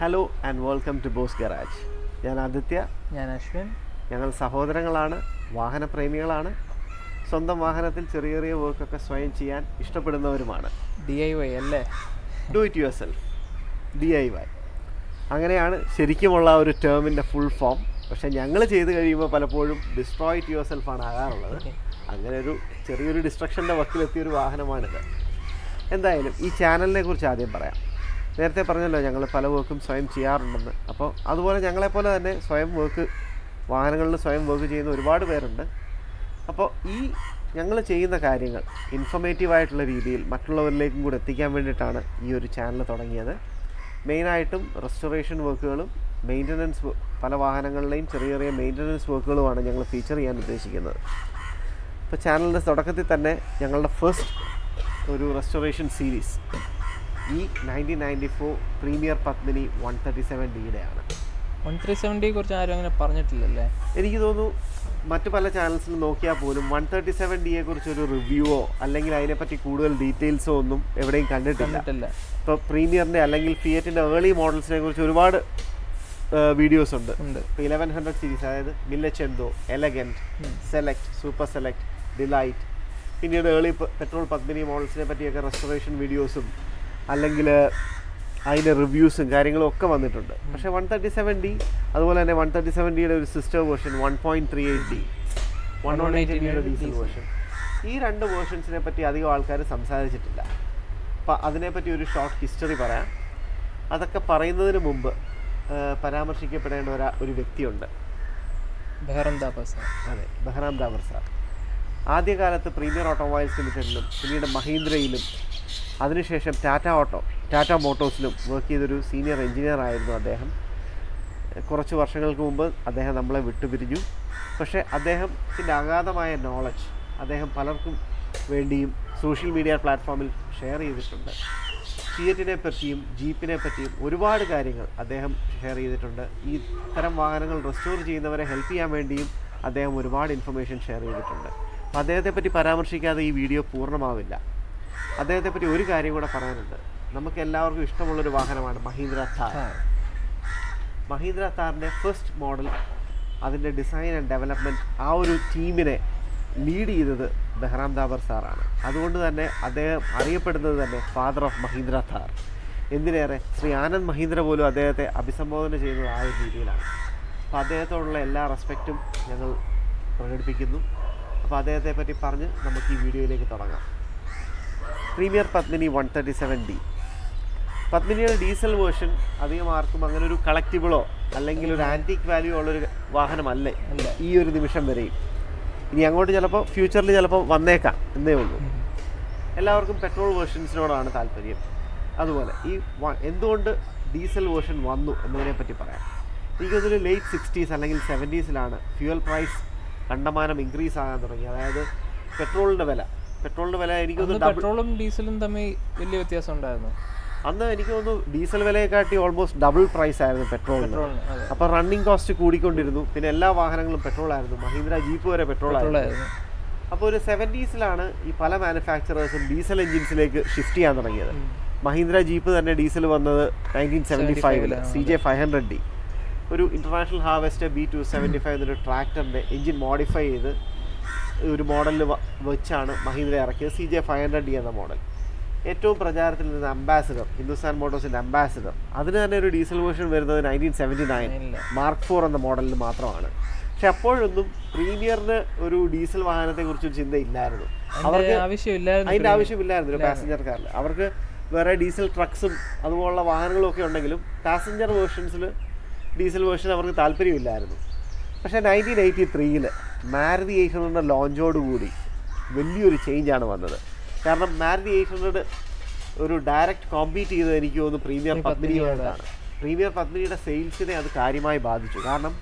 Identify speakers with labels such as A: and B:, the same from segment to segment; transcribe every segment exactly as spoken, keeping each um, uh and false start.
A: Hello and welcome to Boss garage. ഞാൻ ആദിത്യ.
B: ഞാൻ അശ്വിൻ.
A: ഞങ്ങൾ സഹോദരങ്ങളാണ്, വാഹനപ്രേമികളാണ്. സ്വന്തം വാഹനത്തിൽ ചെറിയ ചെറിയ വർക്കൊക്കെ സ്വയം ചെയ്യാൻ ഇഷ്ടപ്പെടുന്നവരുമാണ്.
B: ഡി ഐ വൈ അല്ലേ?
A: Do it yourself, D I Y. അങ്ങനെയാണ് ശരിക്കുമുള്ള ഒരു ടേമിൻ്റെ ഫുൾ ഫോം. പക്ഷേ ഞങ്ങൾ ചെയ്ത് കഴിയുമ്പോൾ പലപ്പോഴും ഡിസ്ട്രോയ് ഇറ്റ് യുവർ സെൽഫാണ് ആകാറുള്ളത്. അങ്ങനെ ഒരു ചെറിയൊരു ഡിസ്ട്രക്ഷൻ്റെ വക്കിലെത്തിയൊരു വാഹനമാണിത്. എന്തായാലും ഈ ചാനലിനെ കുറിച്ച് ആദ്യം പറയാം. നേരത്തെ പറഞ്ഞല്ലോ ഞങ്ങൾ പല വർക്കും സ്വയം ചെയ്യാറുണ്ടെന്ന്. അപ്പോൾ അതുപോലെ ഞങ്ങളെപ്പോലെ തന്നെ സ്വയം വർക്ക് വാഹനങ്ങളിൽ സ്വയം വർക്ക് ചെയ്യുന്ന ഒരുപാട് പേരുണ്ട്. അപ്പോൾ ഈ ഞങ്ങൾ ചെയ്യുന്ന കാര്യങ്ങൾ ഇൻഫർമേറ്റീവായിട്ടുള്ള രീതിയിൽ മറ്റുള്ളവരിലേക്കും കൂടെ എത്തിക്കാൻ വേണ്ടിയിട്ടാണ് ഈ ഒരു ചാനൽ തുടങ്ങിയത്. മെയിനായിട്ടും റെസ്റ്റോറേഷൻ വർക്കുകളും മെയിൻ്റനൻസ്, പല വാഹനങ്ങളിലെയും ചെറിയ ചെറിയ മെയിൻ്റനൻസ് വർക്കുകളുമാണ് ഞങ്ങൾ ഫീച്ചർ ചെയ്യാൻ ഉദ്ദേശിക്കുന്നത്. ഇപ്പോൾ ചാനലിൻ്റെ തുടക്കത്തിൽ തന്നെ ഞങ്ങളുടെ ഫസ്റ്റ് ഒരു റെസ്റ്റോറേഷൻ സീരീസ് ഈ nineteen ninety four Premier Padmini one thirty seven ഡിയുടെയാണ്.
B: വൺ ത്രീ സെവൻ ഡിയെ കുറിച്ച് ആരും അങ്ങനെ പറഞ്ഞിട്ടില്ലല്ലേ?
A: എനിക്ക് തോന്നുന്നു മറ്റു പല ചാനൽസിൽ നോക്കിയാൽ പോലും വൺ തേർട്ടി സെവൻ ഡിയെ കുറിച്ചൊരു റിവ്യൂവോ അല്ലെങ്കിൽ അതിനെപ്പറ്റി കൂടുതൽ ഡീറ്റെയിൽസോ ഒന്നും എവിടെയും കണ്ടിട്ടില്ല. ഇപ്പോൾ പ്രീമിയറിൻ്റെ അല്ലെങ്കിൽ ഫിയറ്റിൻ്റെ ഏർലി മോഡൽസിനെ കുറിച്ച് ഒരുപാട് വീഡിയോസ് ഉണ്ട്. ഇപ്പോൾ ഇലവൻ ഹൺഡ്രഡ് സീരീസ്, അതായത് മില്ലച്ചെന്തോ, elegant, select, super select, delight, പിന്നീട് ഏർലി പെട്രോൾ പത്മിനി മോഡൽസിനെ പറ്റിയൊക്കെ റെസ്റ്റോറേഷൻ വീഡിയോസും അല്ലെങ്കിൽ അതിൻ്റെ റിവ്യൂസും കാര്യങ്ങളും ഒക്കെ വന്നിട്ടുണ്ട്. പക്ഷേ വൺ തേർട്ടി സെവൻ ഡി, അതുപോലെ തന്നെ വൺ തേർട്ടി സെവൻ ഡിയുടെ ഒരു sister version one point three eight D, one one eight ഡിയുടെ ഡീസൽ വേർഷൻ, ഈ രണ്ട് വേർഷൻസിനെ പറ്റി അധികം ആൾക്കാർ സംസാരിച്ചിട്ടില്ല. അപ്പം അതിനെപ്പറ്റി ഒരു ഷോർട്ട് ഹിസ്റ്ററി പറയാം. അതൊക്കെ പറയുന്നതിന് മുമ്പ് പരാമർശിക്കപ്പെടേണ്ട ഒരു ഒരു വ്യക്തിയുണ്ട്,
B: ബെഹ്റാം ധാബർ സാർ.
A: അതെ, ബെഹ്റാം ധാബർ സാർ. ആദ്യകാലത്ത് പ്രീമിയർ ഓട്ടോമൊബൈൽസ് ലിമിറ്റഡിലും പിന്നീട് മഹീന്ദ്രയിലും അതിനുശേഷം ടാറ്റ ഓട്ടോ ടാറ്റ മോട്ടോഴ്സിലും വർക്ക് ചെയ്തൊരു സീനിയർ എഞ്ചിനീയർ ആയിരുന്നു അദ്ദേഹം. കുറച്ച് വർഷങ്ങൾക്ക് മുമ്പ് അദ്ദേഹം നമ്മളെ വിട്ടുപിരിഞ്ഞു. പക്ഷേ അദ്ദേഹത്തിൻ്റെ അഗാധമായ നോളജ് അദ്ദേഹം പലർക്കും വേണ്ടിയും സോഷ്യൽ മീഡിയ പ്ലാറ്റ്ഫോമിൽ ഷെയർ ചെയ്തിട്ടുണ്ട്. ഫിയറ്റിനെ പറ്റിയും ജീപ്പിനെ പറ്റിയും ഒരുപാട് കാര്യങ്ങൾ അദ്ദേഹം ഷെയർ ചെയ്തിട്ടുണ്ട്. ഈ ഇത്തരം വാഹനങ്ങൾ റെസ്റ്റോർ ചെയ്യുന്നവരെ ഹെൽപ്പ് ചെയ്യാൻ വേണ്ടിയും അദ്ദേഹം ഒരുപാട് ഇൻഫർമേഷൻ ഷെയർ ചെയ്തിട്ടുണ്ട്. അപ്പോൾ അദ്ദേഹത്തെപ്പറ്റി പരാമർശിക്കാതെ ഈ വീഡിയോ പൂർണ്ണമാവില്ല. അദ്ദേഹത്തെപ്പറ്റി ഒരു കാര്യം കൂടെ പറയാനുണ്ട്. നമുക്ക് എല്ലാവർക്കും ഇഷ്ടമുള്ളൊരു വാഹനമാണ് മഹീന്ദ്ര താർ. മഹീന്ദ്ര താറിൻ്റെ ഫസ്റ്റ് മോഡൽ, അതിൻ്റെ ഡിസൈൻ ആൻഡ് ഡെവലപ്മെൻറ്റ്, ആ ഒരു ടീമിനെ ലീഡ് ചെയ്തത് ബെഹ്റാം ധാബർ സാറാണ്. അതുകൊണ്ട് തന്നെ അദ്ദേഹം അറിയപ്പെടുന്നത് തന്നെ ഫാദർ ഓഫ് മഹീന്ദ്ര താർ. എന്തിനേറെ ശ്രീ ആനന്ദ് മഹീന്ദ്ര പോലും അദ്ദേഹത്തെ അഭിസംബോധന ചെയ്യുന്നത് ആ ഒരു രീതിയിലാണ്. അപ്പോൾ അദ്ദേഹത്തോടുള്ള എല്ലാ റെസ്പെക്റ്റും ഞങ്ങൾ പ്രകടിപ്പിക്കുന്നു. അപ്പോൾ അദ്ദേഹത്തെ പറ്റി പറഞ്ഞ് നമുക്ക് ഈ വീഡിയോയിലേക്ക് തുടങ്ങാം. Premier Padmini one thirty seven D. പത്മിനിയുടെ ഡീസൽ വേർഷൻ അധികം ആർക്കും അങ്ങനെ ഒരു കളക്റ്റിബിളോ അല്ലെങ്കിൽ ഒരു ആൻറ്റീക് വാല്യൂ ഉള്ളൊരു വാഹനമല്ലേ ഈ ഒരു നിമിഷം വരെയും. ഇനി അങ്ങോട്ട് ചിലപ്പോൾ ഫ്യൂച്ചറിൽ ചിലപ്പോൾ വന്നേക്കാം എന്നേ ഉള്ളൂ. എല്ലാവർക്കും പെട്രോൾ വേർഷൻസിനോടാണ് താല്പര്യം. അതുപോലെ ഈ എന്തുകൊണ്ട് ഡീസൽ വേർഷൻ വന്നു എന്നതിനെപ്പറ്റി പറയാം. എനിക്കതൊരു ലേറ്റ് സിക്സ്റ്റീസ് അല്ലെങ്കിൽ സെവൻറ്റീസിലാണ് ഫ്യൂവൽ പ്രൈസ് കണ്ടമാനം ഇൻക്രീസ് ആകാൻ തുടങ്ങി. അതായത് പെട്രോളിൻ്റെ വില പെട്രോളിൻ്റെ വില എനിക്ക് തോന്നുന്നു
B: പെട്രോളും ഡീസലും തമ്മിൽ വലിയ വ്യത്യാസം ഉണ്ടായിരുന്നു.
A: അന്ന് എനിക്ക് തോന്നുന്നു ഡീസൽ വിലയെക്കാട്ടി ഓൾമോസ്റ്റ് ഡബിൾ പ്രൈസ് ആയിരുന്നു പെട്രോളിന്. അപ്പോൾ റണ്ണിങ് കോസ്റ്റ് കൂടിക്കൊണ്ടിരുന്നു. പിന്നെ എല്ലാ വാഹനങ്ങളും പെട്രോളായിരുന്നു. മഹീന്ദ്ര ജീപ്പ് വരെ പെട്രോളായിരുന്നു. അപ്പോൾ ഒരു സെവൻറ്റീസിലാണ് ഈ പല മാനുഫാക്ചറേഴ്സും ഡീസൽ എൻജിൻസിലേക്ക് ഷിഫ്റ്റ് ചെയ്യാൻ തുടങ്ങിയത്. മഹീന്ദ്ര ജീപ്പ് തന്നെ ഡീസൽ വന്നത് നയൻറ്റീൻ സെവൻറ്റി ഫൈവില് C J five hundred D, ഒരു international harvester B two seventy five എന്നൊരു ട്രാക്ടറിൻ്റെ എൻജിൻ മോഡിഫൈ ചെയ്ത് ഒരു മോഡലിൽ വെച്ചാണ് മഹീന്ദ്ര ഇറക്കിയത് C J five hundred D എന്ന മോഡൽ. ഏറ്റവും പ്രചാരത്തിൽ നിന്ന് അംബാസിഡർ, ഹിന്ദുസ്ഥാൻ മോട്ടോഴ്സിൻ്റെ അംബാസിഡർ, അതിന് തന്നെ ഒരു ഡീസൽ വേർഷൻ വരുന്നത് nineteen seventy nine mark four എന്ന മോഡലിൽ മാത്രമാണ്. പക്ഷെ അപ്പോഴൊന്നും പ്രീമിയറിന് ഒരു ഡീസൽ വാഹനത്തെക്കുറിച്ചൊരു ചിന്തയില്ലായിരുന്നു. അവർക്ക് അതിൻ്റെ ആവശ്യമില്ലായിരുന്നു ഒരു പാസഞ്ചർ കാറിൽ. അവർക്ക് വേറെ ഡീസൽ ട്രക്സും അതുപോലുള്ള വാഹനങ്ങളും ഒക്കെ ഉണ്ടെങ്കിലും പാസഞ്ചർ വേർഷൻസിൽ ഡീസൽ വേർഷൻ അവർക്ക് താല്പര്യമില്ലായിരുന്നു. പക്ഷേ നയൻറ്റീൻ എയ്റ്റി ത്രീയിൽ മാരുതി എയ്റ്റ് ഹൺഡ്രഡിൻ്റെ ലോഞ്ചോടുകൂടി വലിയൊരു ചേഞ്ചാണ് വന്നത്. കാരണം മാരുതി എയ്റ്റ് ഹൺഡ്രഡ് ഒരു ഡയറക്റ്റ് കോമ്പീറ്റ് ചെയ്തത് എനിക്ക് തോന്നുന്നു പ്രീമിയർ പത്മിനിയോടാണ്. പ്രീമിയർ പത്മിനിയുടെ സെയിൽസിനെ അത് കാര്യമായി ബാധിച്ചു. കാരണം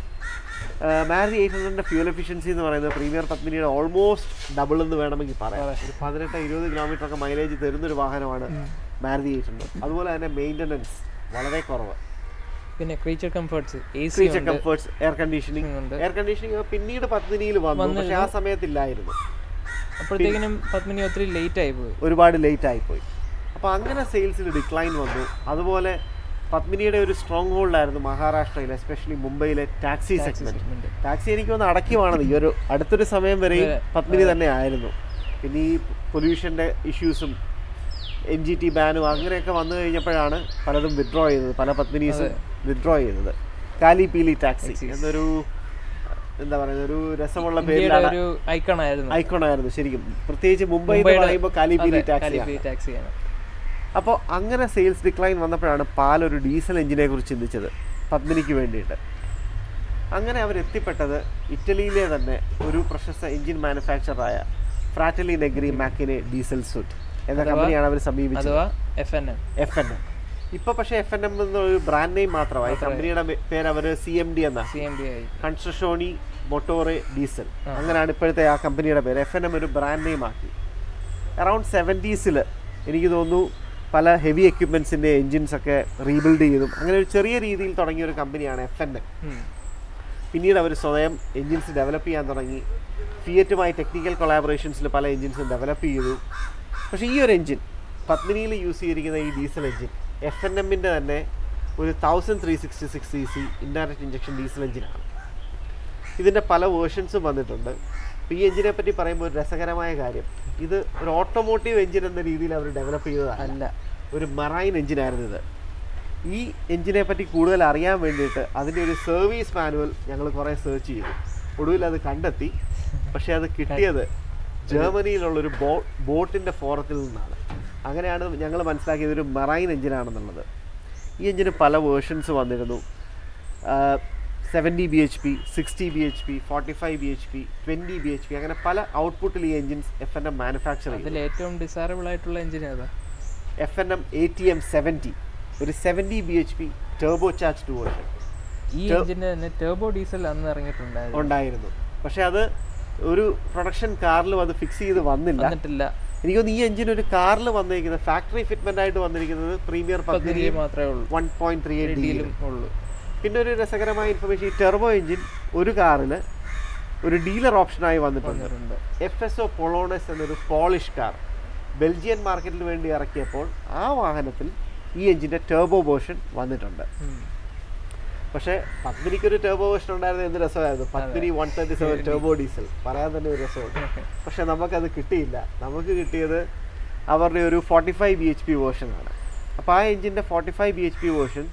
A: മാരുതി എയ്റ്റ് ഹൺഡ്രഡിൻ്റെ ഫ്യൂൽ എഫിഷ്യൻസി എന്ന് പറയുന്നത് പ്രീമിയർ പത്മിനിയുടെ ഓൾമോസ്റ്റ് ഡബിൾ എന്ന് വേണമെങ്കിൽ പറയാം. ഒരു പതിനെട്ട് ഇരുപത് കിലോമീറ്റർ ഒക്കെ മൈലേജ് തരുന്നൊരു വാഹനമാണ് മാരുതി എയ്റ്റ് ഹൺഡ്രഡ്. അതുപോലെ തന്നെ മെയിൻ്റനൻസ് വളരെ കുറവ്.
B: പിന്നെ creature comforts,
A: creature comforts, air conditioning air conditioning പിന്നീട് പത്മിനിയിൽ വന്നു. പക്ഷേ ആ സമയത്തില്ലായിരുന്നു.
B: അപ്പോഴത്തേക്കിനും പത്മിനി ഒത്തിരി ലേറ്റ് ആയിപ്പോയി,
A: ഒരുപാട് ലേറ്റ് ആയിപ്പോയി. അപ്പോൾ അങ്ങനെ സെയിൽസിൽ ഡിക്ലൈൻ വന്നു. അതുപോലെ പത്മിനിയുടെ ഒരു സ്ട്രോങ് ഹോൾഡായിരുന്നു മഹാരാഷ്ട്രയിൽ, എസ്പെഷ്യലി മുംബൈയിലെ ടാക്സി സെഗ്മെന്റ്. ടാക്സി എനിക്ക് ഒന്ന് അടക്കിവാണത് ഈ ഒരു അടുത്തൊരു സമയം വരെയും പത്മിനി തന്നെ ആയിരുന്നു. പിന്നെ ഈ പൊല്യൂഷൻ്റെ ഇഷ്യൂസും എം ജി ടി ബാനും അങ്ങനെയൊക്കെ വന്നു കഴിഞ്ഞപ്പോഴാണ് പലതും വിഡ്രോ ചെയ്തത്, പല പത്മിനീസും വിഡ്രോ ചെയ്തത്. കാലി പീലി ടാക്സി എന്നൊരു എന്താ പറയുക ഒരു രസമുള്ള പേരിലാണ്, ഐക്കൺ ആയിരുന്നു ശരിക്കും. പ്രത്യേകിച്ച് മുംബൈ എന്ന് പറയുമ്പോൾ കാലി പീലി ടാക്സിയാണ്. അപ്പോൾ അങ്ങനെ സെയിൽസ് ഡിക്ലൈൻ വന്നപ്പോഴാണ് പാലൊരു ഡീസൽ എഞ്ചിനെ കുറിച്ച് ചിന്തിച്ചത് പത്മിനിക്ക് വേണ്ടിയിട്ട്. അങ്ങനെ അവരെത്തിപ്പെട്ടത് ഇറ്റലിയിലെ തന്നെ ഒരു പ്രശസ്ത എഞ്ചിൻ മാനുഫാക്ചറായ ഫ്രാറ്റലി നെഗ്രി മാക്കിനെ ഡീസൽ സൂട്ട് എന്ന കമ്പനിയാണ് അവർ സമീപിച്ചത്.
B: F N M
A: F N M ഇപ്പോൾ പക്ഷേ എഫ് എൻ എം എന്നൊരു ബ്രാൻഡ് നെയിം മാത്രമായി. കമ്പനിയുടെ പേര് അവർ സി എം ഡി എന്ന കൺസ്ട്രക്ഷോണി മോട്ടോറെ ഡീസൽ അങ്ങനെയാണ് ഇപ്പോഴത്തെ ആ കമ്പനിയുടെ പേര്. എഫ് എൻ എം ഒരു ബ്രാൻഡ് നെയിം ആക്കി. അറൗണ്ട് സെവൻറ്റീസിൽ എനിക്ക് തോന്നുന്നു പല ഹെവി എക്യുപ്മെൻസിൻ്റെ എൻജിൻസൊക്കെ റീബിൽഡ് ചെയ്തും അങ്ങനെ ഒരു ചെറിയ രീതിയിൽ തുടങ്ങിയ ഒരു കമ്പനിയാണ് എഫ് എൻ എം. പിന്നീട് അവർ സ്വയം എൻജിൻസ് ഡെവലപ്പ് ചെയ്യാൻ തുടങ്ങി. ഫിയറ്റുമായി ടെക്നിക്കൽ കൊളാബറേഷൻസിൽ പല എൻജിൻസും ഡെവലപ്പ് ചെയ്തു. പക്ഷേ ഈ ഒരു എൻജിൻ പത്മിനിയിൽ യൂസ് ചെയ്തിരിക്കുന്ന ഈ ഡീസൽ എൻജിൻ എഫ് എൻ എമ്മിൻ്റെ തന്നെ ഒരു thousand three sixty six C C indirect injection diesel എൻജിനാണ്. ഇതിൻ്റെ പല വേർഷൻസും വന്നിട്ടുണ്ട്. അപ്പോൾ ഈ എൻജിനെ പറ്റി പറയുമ്പോൾ ഒരു രസകരമായ കാര്യം, ഇത് ഒരു ഓട്ടോമോട്ടീവ് എൻജിൻ എന്ന രീതിയിൽ അവർ ഡെവലപ്പ് ചെയ്തതല്ല, ഒരു മറൈൻ എൻജിനായിരുന്നു ഇത്. ഈ എൻജിനെ പറ്റി കൂടുതൽ അറിയാൻ വേണ്ടിയിട്ട് അതിൻ്റെ ഒരു സർവീസ് മാനുവൽ ഞങ്ങൾ കുറേ സെർച്ച് ചെയ്തു. ഒടുവിൽ അത് കണ്ടെത്തി. പക്ഷേ അത് കിട്ടിയത് ജർമ്മനിയിലുള്ളൊരു ബോ ബോട്ടിൻ്റെ ഫോറത്തിൽ നിന്നാണ്. അങ്ങനെയാണ് ഞങ്ങൾ മനസ്സിലാക്കിയത് ഒരു മറൈൻ എൻജിനാണെന്നുള്ളത്. ഈ എൻജിന് പല വേർഷൻസ് വന്നിരുന്നു. Seventy B H P, sixty B H P, forty five B H P, twenty B H P അങ്ങനെ പല ഔട്ട്പുട്ടിൽ ഈ engines F N M manufacture ചെയ്തു.
B: ഏറ്റവും ഡിസൈറബിൾ ആയിട്ടുള്ള എൻജിൻ ഏതാ?
A: F N M A T M seventy, ഒരു seventy B H P turbocharged version.
B: ഈ എൻജിന് തന്നെ ടർബോ ഡീസൽ അന്ന് ഇറങ്ങിയിട്ടുണ്ടായിരുന്നു
A: ഉണ്ടായിരുന്നു പക്ഷേ അത് ഒരു പ്രൊഡക്ഷൻ കാറിലും അത് ഫിക്സ് ചെയ്ത് വന്നില്ല. എനിക്കൊന്ന് ഈ എൻജിൻ ഒരു കാറിൽ വന്നിരിക്കുന്നത് ഫാക്ടറി ഫിറ്റ്മെന്റ് ആയിട്ട് വന്നിരിക്കുന്നത് പ്രീമിയർ പത്മിനി
B: മാത്രമേ ഉള്ളൂ,
A: വൺ പോയിന്റ് ത്രീ എയ്റ്റ് ഡിയിലും ഉള്ളൂ. പിന്നെ ഒരു രസകരമായ ഇൻഫർമേഷൻ, ഈ ടെർബോ എൻജിൻ ഒരു കാറിൽ ഒരു ഡീലർ ഓപ്ഷനായി വന്നിട്ടുണ്ട്. എഫ് എസ് ഒ പൊളോണസ് എന്നൊരു പോളിഷ് കാർ ബെൽജിയൻ മാർക്കറ്റിന് വേണ്ടി ഇറക്കിയപ്പോൾ ആ വാഹനത്തിൽ ഈ എൻജിൻ്റെ ടെർബോ വേർഷൻ വന്നിട്ടുണ്ട്. പക്ഷേ പത്മിനിക്കൊരു ടെർബോ വേർഷൻ ഉണ്ടായിരുന്നത് എന്ത് രസമായിരുന്നു, Padmini one thirty seven turbo diesel, പറയാൻ തന്നെ ഒരു രസമുണ്ട്. പക്ഷേ നമുക്കത് കിട്ടിയില്ല. നമുക്ക് കിട്ടിയത് അവരുടെ ഒരു forty five B H P വേർഷനാണ്. അപ്പോൾ ആ എൻജിൻ്റെ forty five B H P version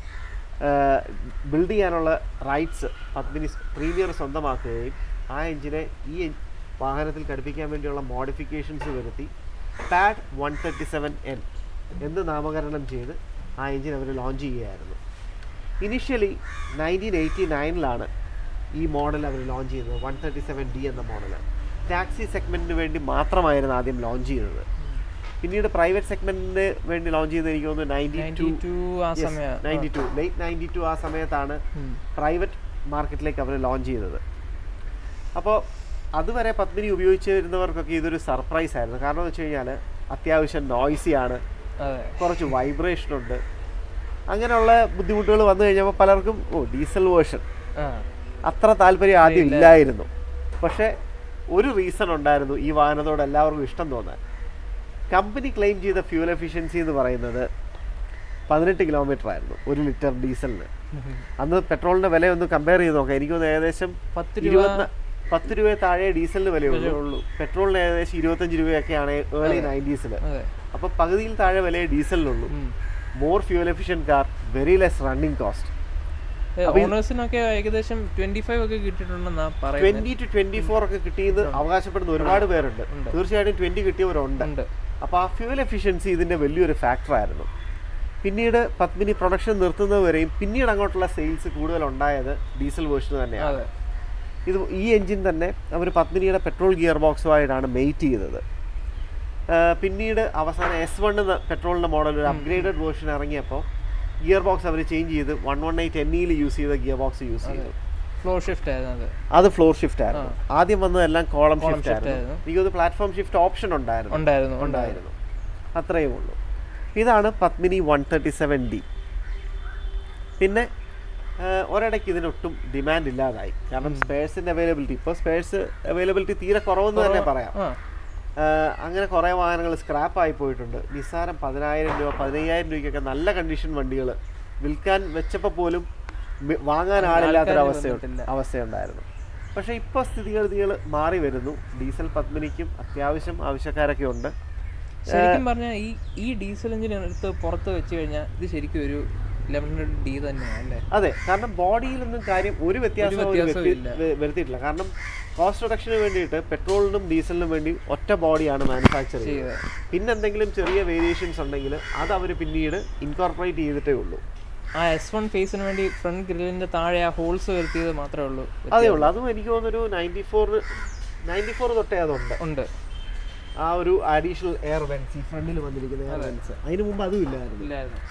A: build ചെയ്യാനുള്ള റൈറ്റ്സ് പത്മിനി പ്രീമിയർ സ്വന്തമാക്കുകയും ആ എൻജിനെ ഈ വാഹനത്തിൽ ഘടിപ്പിക്കാൻ വേണ്ടിയുള്ള മോഡിഫിക്കേഷൻസ് വരുത്തി പാഡ് വൺ തേർട്ടി സെവൻ എൻ എന്ന് നാമകരണം ചെയ്ത് ആ എൻജിൻ അവർ ലോഞ്ച് ചെയ്യുകയായിരുന്നു. ഇനിഷ്യലി നയൻറ്റീൻ എയ്റ്റി നയനിലാണ് ഈ മോഡൽ അവർ ലോഞ്ച് ചെയ്തത്. വൺ തേർട്ടി സെവൻ ഡി എന്ന മോഡൽ ടാക്സി സെഗ്മെൻറ്റിന് വേണ്ടി മാത്രമായിരുന്നു ആദ്യം ലോഞ്ച് ചെയ്തത്. പിന്നീട് പ്രൈവറ്റ് സെഗ്മെൻറ്റിന് വേണ്ടി ലോഞ്ച് ചെയ്ത് എനിക്ക് തോന്നുന്നു ninety two ninety two late ninety two ആ സമയത്താണ് പ്രൈവറ്റ് മാർക്കറ്റിലേക്ക് അവർ ലോഞ്ച് ചെയ്തത്. അപ്പോൾ അതുവരെ പത്മിനി ഉപയോഗിച്ചിരുന്നവർക്കൊക്കെ ഇതൊരു സർപ്രൈസ് ആയിരുന്നു. കാരണം എന്ന് വെച്ച് കഴിഞ്ഞാൽ അത്യാവശ്യം നോയ്സിയാണ്, കുറച്ച് വൈബ്രേഷനുണ്ട്, അങ്ങനെയുള്ള ബുദ്ധിമുട്ടുകൾ വന്നു കഴിഞ്ഞപ്പോൾ പലർക്കും ഓ ഡീസൽ വേർഷൻ അത്ര താല്പര്യം ആദ്യം ഇല്ലായിരുന്നു. പക്ഷേ ഒരു റീസൺ ഉണ്ടായിരുന്നു ഈ വാഹനത്തോട് എല്ലാവർക്കും ഇഷ്ടം തോന്നാൻ. കമ്പനി ക്ലെയിം ചെയ്ത ഫ്യൂൽ എഫിഷ്യൻസി എന്ന് പറയുന്നത് പതിനെട്ട് കിലോമീറ്റർ ആയിരുന്നു ഒരു ലിറ്റർ ഡീസലിന്. അന്ന് പെട്രോളിൻ്റെ വില ഒന്ന് കമ്പയർ ചെയ്ത് നോക്കാം. എനിക്കൊന്ന് ഏകദേശം പത്ത് ഇരുപത്തി പത്ത് രൂപ താഴെ ഡീസലിന് വിലയുള്ളൂ. പെട്രോളിന് ഏകദേശം ഇരുപത്തഞ്ച് രൂപയൊക്കെയാണ് ഏർലി നയൻറ്റീസിൽ. അപ്പോൾ പകുതിയിൽ താഴെ വിലയെ ഡീസലിനുള്ളൂ. More fuel efficient car, very less running cost.
B: ഏകദേശം ട്വന്റി
A: ടു ട്വന്റി ഫോർ ഒക്കെ കിട്ടിയെന്ന് അവകാശപ്പെടുന്ന ഒരുപാട് പേരുണ്ട്. തീർച്ചയായിട്ടും ട്വന്റി കിട്ടിയവരുണ്ട്. അപ്പോൾ ആ ഫ്യൂൽ എഫിഷ്യൻസി ഇതിൻ്റെ വലിയൊരു ഫാക്ടറായിരുന്നു. പിന്നീട് പത്മിനി പ്രൊഡക്ഷൻ നിർത്തുന്നതുവരെയും പിന്നീട് അങ്ങോട്ടുള്ള സെയിൽസ് കൂടുതൽ ഉണ്ടായത് ഡീസൽ വേർഷൻ തന്നെയാണ്. ഇത് ഈ എൻജിൻ തന്നെ അവർ പത്മിനിയുടെ പെട്രോൾ ഗിയർ ബോക്സുമായിട്ടാണ് മെയ്റ്റ് ചെയ്തത്. പിന്നീട് അവസാനം എസ് വൺ എന്ന പെട്രോളിൻ്റെ മോഡൽ ഒരു അപ്ഗ്രേഡഡ് വേർഷൻ ഇറങ്ങിയപ്പോൾ ഗിയർ ബോക്സ് അവർ ചേഞ്ച് ചെയ്ത് വൺ വൺ എയ്റ്റ് എന്നിയിൽ യൂസ് ചെയ്ത ഗിയർ ബോക്സ് യൂസ് ചെയ്തു.
B: ഫ്ലോർ ഷിഫ്റ്റ് ആയിരുന്നു
A: അത് ഫ്ലോർ ഷിഫ്റ്റ് ആയിരുന്നു. ആദ്യം വന്നതെല്ലാം കോളം ഷിഫ്റ്റ് ആയിരുന്നു. എനിക്കൊരു പ്ലാറ്റ്ഫോം ഷിഫ്റ്റ് ഓപ്ഷൻ ഉണ്ടായിരുന്നു ഉണ്ടായിരുന്നു അത്രയേ ഉള്ളൂ. ഇതാണ് Padmini one thirty seven D. പിന്നെ ഒരിടയ്ക്ക് ഇതിനൊട്ടും ഡിമാൻഡ് ഇല്ലാതായി. കാരണം സ്പെയർസിൻ്റെ അവൈലബിലിറ്റി, ഇപ്പോൾ സ്പെയർസ് അവൈലബിലിറ്റി തീരെ കുറവെന്ന് തന്നെ പറയാം. അങ്ങനെ കുറേ വാഹനങ്ങൾ സ്ക്രാപ്പായി പോയിട്ടുണ്ട്. നിസ്സാരം പതിനായിരം രൂപ പതിനയ്യായിരം രൂപയ്ക്കൊക്കെ നല്ല കണ്ടീഷൻ വണ്ടികൾ വിൽക്കാൻ വെച്ചപ്പോൾ പോലും വാങ്ങാൻ ആളില്ലാത്തൊരവസ്ഥ അവസ്ഥയുണ്ടായിരുന്നു. പക്ഷേ ഇപ്പോൾ സ്ഥിതിഗതികൾ മാറി വരുന്നു. ഡീസൽ പത്മിനിക്കും അത്യാവശ്യം ആവശ്യക്കാരൊക്കെ ഉണ്ട്.
B: ശരിക്കും പറഞ്ഞാൽ ഈ ഈ ഡീസൽ എഞ്ചിൻ എടുത്ത് പുറത്ത് വെച്ച് കഴിഞ്ഞാൽ ഇത് ശരിക്കും ഒരു ലെവൻ ഹൺഡ്രഡ് ഡി തന്നെയാണ് അല്ലേ?
A: അതെ, കാരണം ബോഡിയിലൊന്നും കാര്യം ഒരു വ്യത്യാസവും വരുത്തിയിട്ടില്ല. കാരണം കോസ്റ്റ് റിഡക്ഷന് വേണ്ടിയിട്ട് പെട്രോളിനും ഡീസലിനും വേണ്ടി ഒറ്റ ബോഡിയാണ് മാനുഫാക്ചർ ചെയ്യുന്നത്. പിന്നെ എന്തെങ്കിലും ചെറിയ വേരിയേഷൻസ് ഉണ്ടെങ്കിൽ അത് അവർ പിന്നീട് ഇൻകോർപ്പറേറ്റ് ചെയ്തിട്ടേ ഉള്ളൂ.
B: ആ എസ് വൺ ഫേസിന് വേണ്ടി ഫ്രണ്ട് ഗ്രില്ലിന്റെ താഴെ ആ ഹോൾസ് വരുത്തിയത് മാത്രമേ ഉള്ളൂ.
A: അതേ ഉള്ളൂ. അതും എനിക്ക് തോന്നുന്നൊരു നയൻറ്റി ഫോർ നയൻറ്റി ഫോർ തൊട്ടേ അതുണ്ട് ഉണ്ട് ആ ഒരു അഡീഷണൽ എയർ വെൻസ് ഈ ഫ്രണ്ടിൽ വന്നിരിക്കുന്ന എയർ വെൻസ്. അതിന് മുമ്പ് അതും ഇല്ലായിരുന്നു.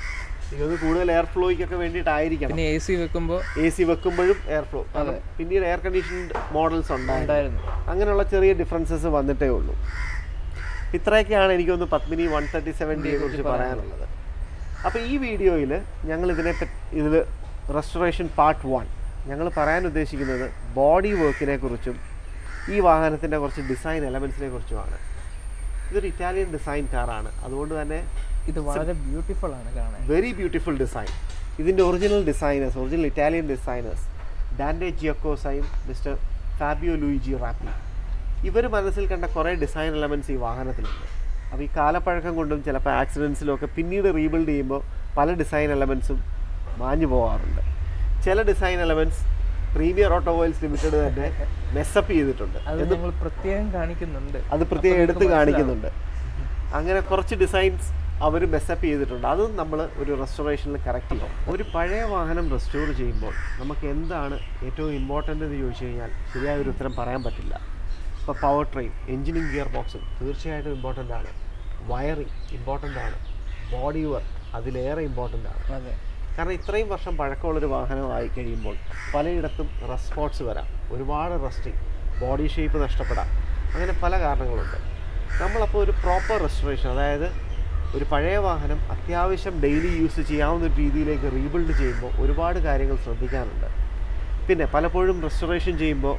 A: ഇത് കൂടുതൽ എയർ ഫ്ലോയ്ക്കൊക്കെ വേണ്ടിയിട്ടായിരിക്കണം.
B: പിന്നെ എ സി വെക്കുമ്പോൾ
A: എ സി വെക്കുമ്പോഴും എയർ ഫ്ലോ. പിന്നീട് എയർ കണ്ടീഷൻഡ് മോഡൽസ് ഉണ്ടായിരുന്നു. അങ്ങനെയുള്ള ചെറിയ ഡിഫറൻസസ് വന്നിട്ടേ ഉള്ളൂ. ഇത്രയൊക്കെയാണ് എനിക്കൊന്ന് പത്മിനി വൺ തേർട്ടി സെവൻ ഡിയെ കുറിച്ച് പറയാനുള്ളത്. അപ്പോൾ ഈ വീഡിയോയിൽ ഞങ്ങൾ ഇതിനെ ഇതിൽ റെസ്റ്റോറേഷൻ പാർട്ട് വൺ ഞങ്ങൾ പറയാൻ ഉദ്ദേശിക്കുന്നത് ബോഡി വർക്കിനെ കുറിച്ചും ഈ വാഹനത്തിൻ്റെ കുറച്ച് ഡിസൈൻ എലമെൻസിനെ കുറിച്ചുമാണ്. ഇതൊരു ഇറ്റാലിയൻ ഡിസൈൻ കാറാണ്. അതുകൊണ്ട് തന്നെ
B: ഇത് വളരെ ബ്യൂട്ടിഫുൾ ആണ് കാണാൻ.
A: Very beautiful design. ഇതിൻ്റെ original designers original Italian designers Dante ജിയോക്കോസയും മിസ്റ്റർ ഫാബിയോ ലൂയിജി റാപ്പി ഇവർ മനസ്സിൽ കണ്ട കുറേ ഡിസൈൻ എലമെൻറ്റ്സ് ഈ വാഹനത്തിലുണ്ട്. അപ്പോൾ ഈ കാലപ്പഴക്കം കൊണ്ടും ചിലപ്പോൾ ആക്സിഡൻസിലും ഒക്കെ പിന്നീട് റീബിൽഡ് ചെയ്യുമ്പോൾ പല ഡിസൈൻ എലമെൻറ്റ്സും മാഞ്ഞു പോകാറുണ്ട്. ചില design elements Premier Automobiles Limited തന്നെ മെസ്സപ്പ് ചെയ്തിട്ടുണ്ട്.
B: അത് നമ്മൾ പ്രത്യേകം കാണിക്കുന്നുണ്ട്,
A: അത് പ്രത്യേകം എടുത്ത് കാണിക്കുന്നുണ്ട്. അങ്ങനെ കുറച്ച് ഡിസൈൻസ് അവർ മെസ്സപ്പ് ചെയ്തിട്ടുണ്ട്. അതും നമ്മൾ ഒരു റെസ്റ്റോറേഷനിൽ കറക്റ്റ് ചെയ്യും. ഒരു പഴയ വാഹനം റെസ്റ്റോർ ചെയ്യുമ്പോൾ നമുക്ക് എന്താണ് ഏറ്റവും ഇമ്പോർട്ടൻ്റ് എന്ന് ചോദിച്ചു കഴിഞ്ഞാൽ ശരിയായ ഒരു ഉത്തരം പറയാൻ പറ്റില്ല. ഇപ്പോൾ പവർ ട്രെയിൻ, എഞ്ചിനും ഗിയർ ബോക്സും തീർച്ചയായിട്ടും ഇമ്പോർട്ടൻ്റ് ആണ്. വയറിങ് ഇമ്പോർട്ടൻ്റ് ആണ്. ബോഡി വർക്ക് അതിലേറെ ഇമ്പോർട്ടൻ്റ് ആണ്.
B: അതെ,
A: കാരണം ഇത്രയും വർഷം പഴക്കമുള്ളൊരു വാഹനമായി കഴിയുമ്പോൾ പലയിടത്തും റസ്റ്റ് സ്പോട്ട്സ് വരാം, ഒരുപാട് റസ്റ്റിങ്, ബോഡി ഷേപ്പ് നഷ്ടപ്പെടാം, അങ്ങനെ പല കാരണങ്ങളുണ്ട്. നമ്മളപ്പോൾ ഒരു പ്രോപ്പർ റെസ്റ്റോറേഷൻ, അതായത് ഒരു പഴയ വാഹനം അത്യാവശ്യം ഡെയിലി യൂസ് ചെയ്യാവുന്ന രീതിയിലേക്ക് റീബിൽഡ് ചെയ്യുമ്പോൾ ഒരുപാട് കാര്യങ്ങൾ ശ്രദ്ധിക്കാനുണ്ട്. പിന്നെ പലപ്പോഴും റെസ്റ്റോറേഷൻ ചെയ്യുമ്പോൾ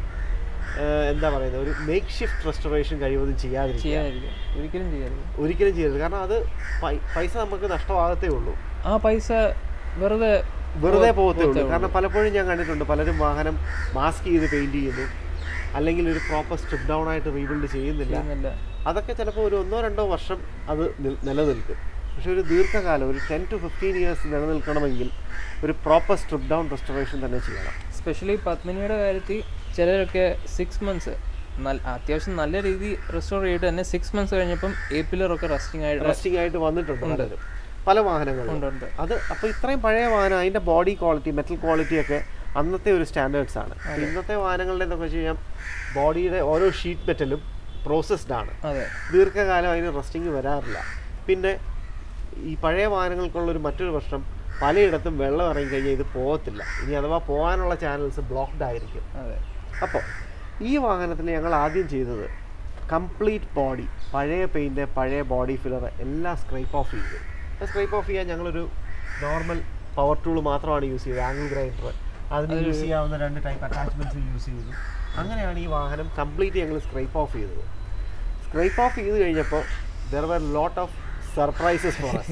A: എന്താ പറയുന്നത്, ഒരു മേക്ക് ഷിഫ്റ്റ് റെസ്റ്റോറേഷൻ കഴിവതും ചെയ്യാതിരിക്കുക,
B: ഒരിക്കലും ചെയ്യരുത്
A: ഒരിക്കലും ചെയ്യരുത്. കാരണം അത് പൈസ നമുക്ക് നഷ്ടമാകത്തേ ഉള്ളൂ.
B: ആ പൈസ വെറുതെ
A: വെറുതെ പോകത്തേ ഉള്ളൂ. കാരണം പലപ്പോഴും ഞാൻ കണ്ടിട്ടുണ്ട് പലരും വാഹനം മാസ്ക് ചെയ്ത് പെയിൻറ് ചെയ്യുന്നു, അല്ലെങ്കിൽ ഒരു പ്രോപ്പർ സ്ട്രിപ്പ് ഡൗൺ ആയിട്ട് റീബിൽഡ് ചെയ്യുന്നില്ല. അതൊക്കെ ചിലപ്പോൾ ഒരു ഒന്നോ രണ്ടോ വർഷം അത് നിലനിൽക്കും. പക്ഷെ ഒരു ദീർഘകാലം, ഒരു ടെൻ ടു ഫിഫ്റ്റീൻ ഇയേഴ്സ് നിലനിൽക്കണമെങ്കിൽ ഒരു പ്രോപ്പർ സ്ട്രിപ്പ് ഡൗൺ റെസ്റ്റോറേഷൻ തന്നെ ചെയ്യണം.
B: സ്പെഷ്യലി പത്മിനിയുടെ കാര്യത്തിൽ ചിലരൊക്കെ സിക്സ് മന്ത്സ് നല്ല അത്യാവശ്യം നല്ല രീതി റെസ്റ്റോർ ചെയ്തിട്ട് തന്നെ സിക്സ് മന്ത്സ് കഴിഞ്ഞപ്പം എ പില്ലറൊക്കെ റസ്റ്റിംഗ് ആയിട്ട്
A: റസ്റ്റിംഗ് ആയിട്ട് വന്നിട്ടുണ്ട് പല വാഹനങ്ങളുണ്ട്. അത് അപ്പോൾ ഇത്രയും പഴയ വാഹനം അതിൻ്റെ ബോഡി ക്വാളിറ്റി, മെറ്റൽ ക്വാളിറ്റി ഒക്കെ അന്നത്തെ ഒരു സ്റ്റാൻഡേർഡ്സ് ആണ്. ഇന്നത്തെ വാഹനങ്ങളുടെ എന്തൊക്കെ വെച്ച് കഴിഞ്ഞാൽ ബോഡിയുടെ ഓരോ ഷീറ്റ് മെറ്റലും പ്രോസസ്ഡ് ആണ്. ദീർഘകാലം അതിന് റസ്റ്റിംഗ് വരാറില്ല. പിന്നെ ഈ പഴയ വാഹനങ്ങൾക്കുള്ളൊരു മറ്റൊരു പ്രശ്നം, പലയിടത്തും വെള്ളം ഇറങ്ങി കഴിഞ്ഞാൽ ഇത് പോകത്തില്ല. ഇനി അഥവാ പോകാനുള്ള ചാനൽസ് ബ്ലോക്ക്ഡ് ആയിരിക്കും. അപ്പോൾ ഈ വാഹനത്തിൽ ഞങ്ങൾ ആദ്യം ചെയ്തത് കംപ്ലീറ്റ് ബോഡി, പഴയ പെയിൻറ്റ്, പഴയ ബോഡി ഫില്ലർ എല്ലാം സ്ക്രൈപ്പ് ഓഫ് ചെയ്തു. സ്ക്രൈപ്പ് ഓഫ് ചെയ്യാൻ ഞങ്ങളൊരു നോർമൽ പവർ ടൂൾ മാത്രമാണ് യൂസ് ചെയ്തത്, ആംഗിൾ ഗ്രൈൻഡർ. അതിന് യൂസ് ചെയ്യാവുന്ന രണ്ട് ടൈപ്പ് അറ്റാച്ച്മെൻറ്റ്സ് യൂസ് ചെയ്തു. അങ്ങനെയാണ് ഈ വാഹനം കംപ്ലീറ്റ് ഞങ്ങൾ സ്ക്രൈപ്പ് ഓഫ് ചെയ്തത്. സ്ക്രൈപ്പ് ഓഫ് ചെയ്ത് കഴിഞ്ഞപ്പോൾ there were lot of surprises for us.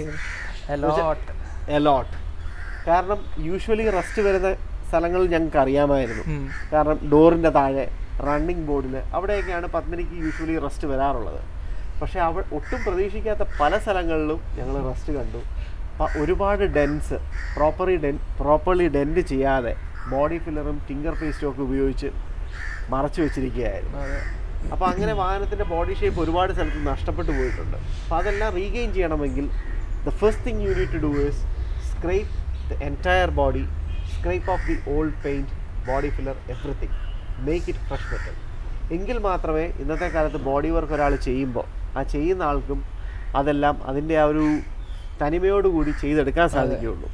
A: A lot. കാരണം യൂഷ്വലി റസ്റ്റ് വരുന്ന സ്ഥലങ്ങൾ ഞങ്ങൾക്ക് അറിയാമായിരുന്നു. കാരണം ഡോറിൻ്റെ താഴെ, റണ്ണിങ് ബോർഡിൽ, അവിടെയൊക്കെയാണ് പത്മിനിക്ക് യൂഷ്വലി റസ്റ്റ് വരാറുള്ളത്. പക്ഷേ അവ ഒട്ടും പ്രതീക്ഷിക്കാത്ത പല സ്ഥലങ്ങളിലും ഞങ്ങൾ റസ്റ്റ് കണ്ടു. ഒരുപാട് dents properly dent properly dent ചെയ്യാതെ ബോഡി ഫില്ലറും ടിങ്കർ പേസ്റ്റും ഒക്കെ ഉപയോഗിച്ച് മറച്ചു വെച്ചിരിക്കുകയായിരുന്നു. അപ്പോൾ അങ്ങനെ വാഹനത്തിൻ്റെ ബോഡി ഷേപ്പ് ഒരുപാട് സ്ഥലത്ത് നഷ്ടപ്പെട്ടു പോയിട്ടുണ്ട്. അപ്പോൾ അതെല്ലാം റീഗെയിൻ ചെയ്യണമെങ്കിൽ the first thing you need to do is scrape the entire body, scrape off the old paint, body filler, everything, make it fresh metal. എങ്കിൽ മാത്രമേ ഇന്നത്തെ കാലത്ത് ബോഡി വർക്ക് ഒരാൾ ചെയ്യുമ്പോൾ ആ ചെയ്യുന്ന ആൾക്കും അതെല്ലാം അതിൻ്റെ ആ ഒരു തനിമയോടുകൂടി ചെയ്തെടുക്കാൻ സാധിക്കുകയുള്ളൂ.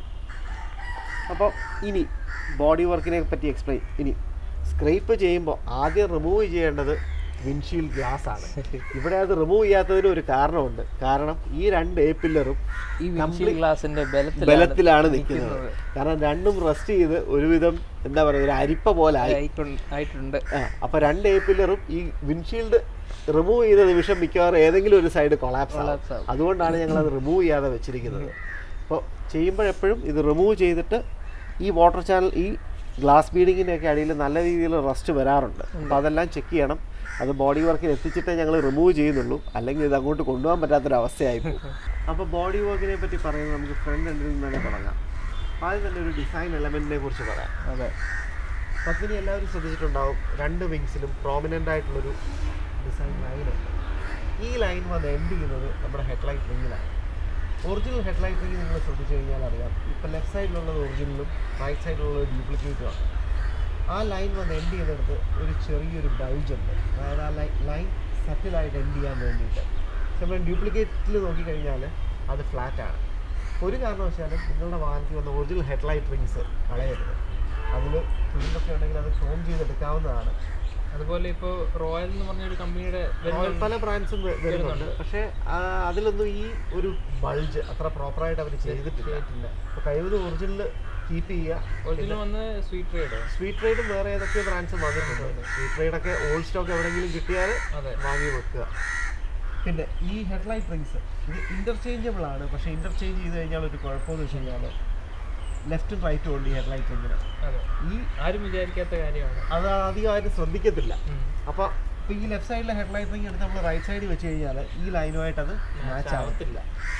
A: അപ്പോൾ ഇനി ബോഡി വർക്കിനെ പറ്റി എക്സ്പ്ലെയിൻ. ഇനി സ്ക്രൈപ്പ് ചെയ്യുമ്പോൾ ആദ്യം റിമൂവ് ചെയ്യേണ്ടത് വിൻഷീൽഡ് ഗ്ലാസ് ആണ്. ഇവിടെ അത് റിമൂവ് ചെയ്യാത്തതിന് ഒരു കാരണമുണ്ട്. കാരണം ഈ രണ്ട് എ പില്ലറും
B: ഈ വിൻഷീൽഡ് ഗ്ലാസിന്റെ
A: ബലത്തിലാണ് നിൽക്കുന്നത്. കാരണം രണ്ടും റസ്റ്റ് ചെയ്ത് ഒരുവിധം എന്താ പറയുക, ഒരു അരിപ്പ പോലെ
B: ആയിട്ടുണ്ട്.
A: ആ അപ്പോൾ രണ്ട് എ പില്ലറും ഈ വിൻഷീൽഡ് റിമൂവ് ചെയ്ത നിമിഷം മിക്കവാറും ഏതെങ്കിലും ഒരു സൈഡ് കൊളാപ്സ് ആവും. അതുകൊണ്ടാണ് ഞങ്ങൾ അത് റിമൂവ് ചെയ്യാതെ വെച്ചിരിക്കുന്നത്. അപ്പോൾ ചെയ്യുമ്പോഴെപ്പോഴും ഇത് റിമൂവ് ചെയ്തിട്ട് ഈ വാട്ടർ ചാനൽ ഈ ഗ്ലാസ് ബീഡിങ്ങിൻ്റെയൊക്കെ അടിയിൽ നല്ല രീതിയിൽ റസ്റ്റ് വരാറുണ്ട്. അപ്പോൾ അതെല്ലാം ചെക്ക് ചെയ്യണം. അത് ബോഡി വർക്കിൽ എത്തിച്ചിട്ടേ ഞങ്ങൾ റിമൂവ് ചെയ്യുന്നുള്ളൂ, അല്ലെങ്കിൽ ഇത് അങ്ങോട്ട് കൊണ്ടുപോകാൻ പറ്റാത്തൊരവസ്ഥയായി പോകും. അപ്പോൾ ബോഡി വർക്കിനെ പറ്റി പറയുന്നത് നമുക്ക് ഫ്രണ്ട് എൻഡിൽ നിന്ന് തന്നെ തുടങ്ങാം. ആദ്യം തന്നെ ഒരു ഡിസൈൻ എലമെൻറ്റിനെ കുറിച്ച് പറയാം. അതെ, പത്മിനി എല്ലാവരും ശ്രദ്ധിച്ചിട്ടുണ്ടാവും, രണ്ട് വിങ്സിലും പ്രോമിനൻ്റ് ആയിട്ടുള്ളൊരു ഡിസൈൻ ലൈനുണ്ട്. ഈ ലൈൻ വന്ന് എൻഡ് ചെയ്യുന്നത് നമ്മുടെ ഹെഡ്ലൈറ്റ് റിങ്ങിലാണ്. ഒറിജിനൽ ഹെഡ്ലൈറ്റ് റിങ് നിങ്ങൾ ശ്രദ്ധിച്ചു കഴിഞ്ഞാൽ അറിയാം, ഇപ്പോൾ ലെഫ്റ്റ് സൈഡിലുള്ളത് ഒറിജിനലും റൈറ്റ് സൈഡിലുള്ളത് ഡ്യൂപ്ലിക്കേറ്റുമാണ്. ആ ലൈൻ വന്ന് എൻഡ് ചെയ്തെടുത്ത് ഒരു ചെറിയൊരു ബൾജ് ഉണ്ട്. അതായത് ആ ലൈ ലൈൻ സെറ്റിലായിട്ട് എൻഡ് ചെയ്യാൻ വേണ്ടിയിട്ട്. നമ്മൾ ഡ്യൂപ്ലിക്കേറ്റിൽ നോക്കിക്കഴിഞ്ഞാൽ അത് ഫ്ലാറ്റാണ്. ഒരു കാരണവശാലും നിങ്ങളുടെ വാഹനത്തിൽ വന്ന ഒറിജിനൽ ഹെഡ്ലൈറ്റ് റിങ്സ് കളയരുത്. അതിൽ തുണിയൊക്കെ ഉണ്ടെങ്കിൽ അത് ക്രോം ചെയ്തെടുക്കാവുന്നതാണ്.
B: അതുപോലെ ഇപ്പോൾ റോയൽ എന്ന് പറഞ്ഞൊരു കമ്പനിയുടെ
A: പല ബ്രാൻഡ്സും വരുന്നുണ്ട്. പക്ഷേ അതിലൊന്നും ഈ ഒരു ബൾജ് അത്ര പ്രോപ്പറായിട്ട് അവർ ചെയ്തിട്ടില്ല. അപ്പോൾ കഴിവതും ഒറിജിനൽ കീപ്പ് ചെയ്യുക.
B: ഒറിജിനൽ വന്ന് സ്വീറ്റ് ട്രേഡ്
A: സ്വീറ്റ് ട്രേഡും വേറെ ഏതൊക്കെ ബ്രാൻഡ്സും വന്നിട്ടുണ്ട്. സ്വീറ്റ് ട്രേഡൊക്കെ ഓൾഡ് സ്റ്റോക്ക് എവിടെയെങ്കിലും കിട്ടിയാൽ വാങ്ങി വെക്കുക. പിന്നെ ഈ ഹെഡ്ലൈറ്റ് റിങ്സ് ഇത് ഇൻ്റർചേഞ്ചബിൾ ആണ്. പക്ഷേ ഇൻ്റർചേഞ്ച് ചെയ്ത് കഴിഞ്ഞാൽ ഒരു കുഴപ്പമെന്ന് വെച്ച് കഴിഞ്ഞാൽ ലെഫ്റ്റും റൈറ്റും ഉണ്ട് ഈ ഹെഡ്ലൈറ്റ് റിങ്ങിന്.
B: ഈ ആരും വിചാരിക്കാത്ത കാര്യമാണ്.
A: അത് അധികം ആരും ശ്രദ്ധിക്കത്തില്ല. അപ്പോൾ ഇപ്പോൾ ഈ ലെഫ്റ്റ് സൈഡിലെ ഹെഡ്ലൈറ്റ് റിങ് എടുത്ത് നമ്മൾ റൈറ്റ് സൈഡിൽ വെച്ച് കഴിഞ്ഞാൽ ഈ ലൈനുമായിട്ട് അത് മാച്ച് ആവത്തില്ല.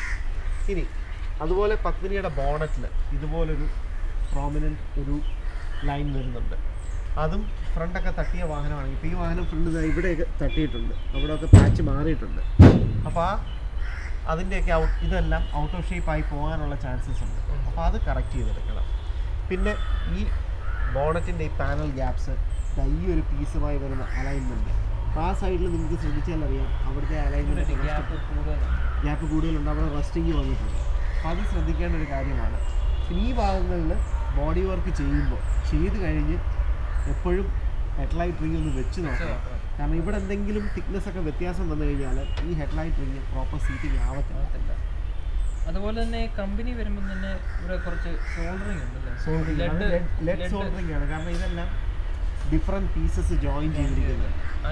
A: ഇനി അതുപോലെ പത്മിനിയുടെ ബോണറ്റിൽ ഇതുപോലൊരു പ്രോമിനൻറ്റ് ഒരു ലൈൻ വരുന്നുണ്ട്. അതും ഫ്രണ്ടൊക്കെ തട്ടിയ വാഹനമാണെങ്കിൽ, ഇപ്പോൾ ഈ വാഹനം ഫ്രണ്ട് ഇവിടെയൊക്കെ തട്ടിയിട്ടുണ്ട്, അവിടെയൊക്കെ പാച്ച് മാറിയിട്ടുണ്ട്. അപ്പോൾ ആ അതിൻ്റെയൊക്കെ ഔട്ട് ഇതെല്ലാം ഔട്ട് ഓഫ് ഷേപ്പായി പോകാനുള്ള ചാൻസസ് ഉണ്ട്. അപ്പോൾ അത് കറക്റ്റ് ചെയ്തെടുക്കണം. പിന്നെ ഈ ബോണറ്റിൻ്റെ ഈ പാനൽ ഗ്യാപ്സ്, ഈ ഒരു പീസുമായി വരുന്ന അലൈൻമെൻറ്റ്, അപ്പോൾ ആ സൈഡിൽ നിങ്ങൾക്ക് ശ്രദ്ധിച്ചാൽ അറിയാം അവിടുത്തെ അലൈൻമെൻറ്റ് ഗ്യാപ്പ് കൂടുതലുണ്ട്, അവിടെ റസ്റ്റിങ് വന്നിട്ടുണ്ട്. അപ്പോൾ അത് ശ്രദ്ധിക്കേണ്ട ഒരു കാര്യമാണ്. പിന്നെ ഈ ഭാഗങ്ങളിൽ ബോഡി വർക്ക് ചെയ്യുമ്പോൾ ചെയ്ത് കഴിഞ്ഞ് എപ്പോഴും ഹെഡ്ലൈറ്റ് റിങ് ഒന്ന് വെച്ച് നോക്കണം. കാരണം ഇവിടെ എന്തെങ്കിലും തിക്നെസ് ഒക്കെ വ്യത്യാസം വന്നു കഴിഞ്ഞാൽ ഈ ഹെഡ്ലൈറ്റ് റിങ് പ്രോപ്പർ സീറ്റിംഗ് ആവത്തില്ല.
B: അതുപോലെ തന്നെ കമ്പനി വരുമ്പോൾ തന്നെ ഇവിടെ കുറച്ച് സോൾഡറിങ് ഉണ്ടല്ലേ?
A: സോൾഡറിങ് ലെഡ് സോൾഡറിങ് ആണ്. കാരണം ഇതെല്ലാം ഡിഫറെൻറ്റ് പീസസ് ജോയിൻ ചെയ്തിരിക്കുന്നത്.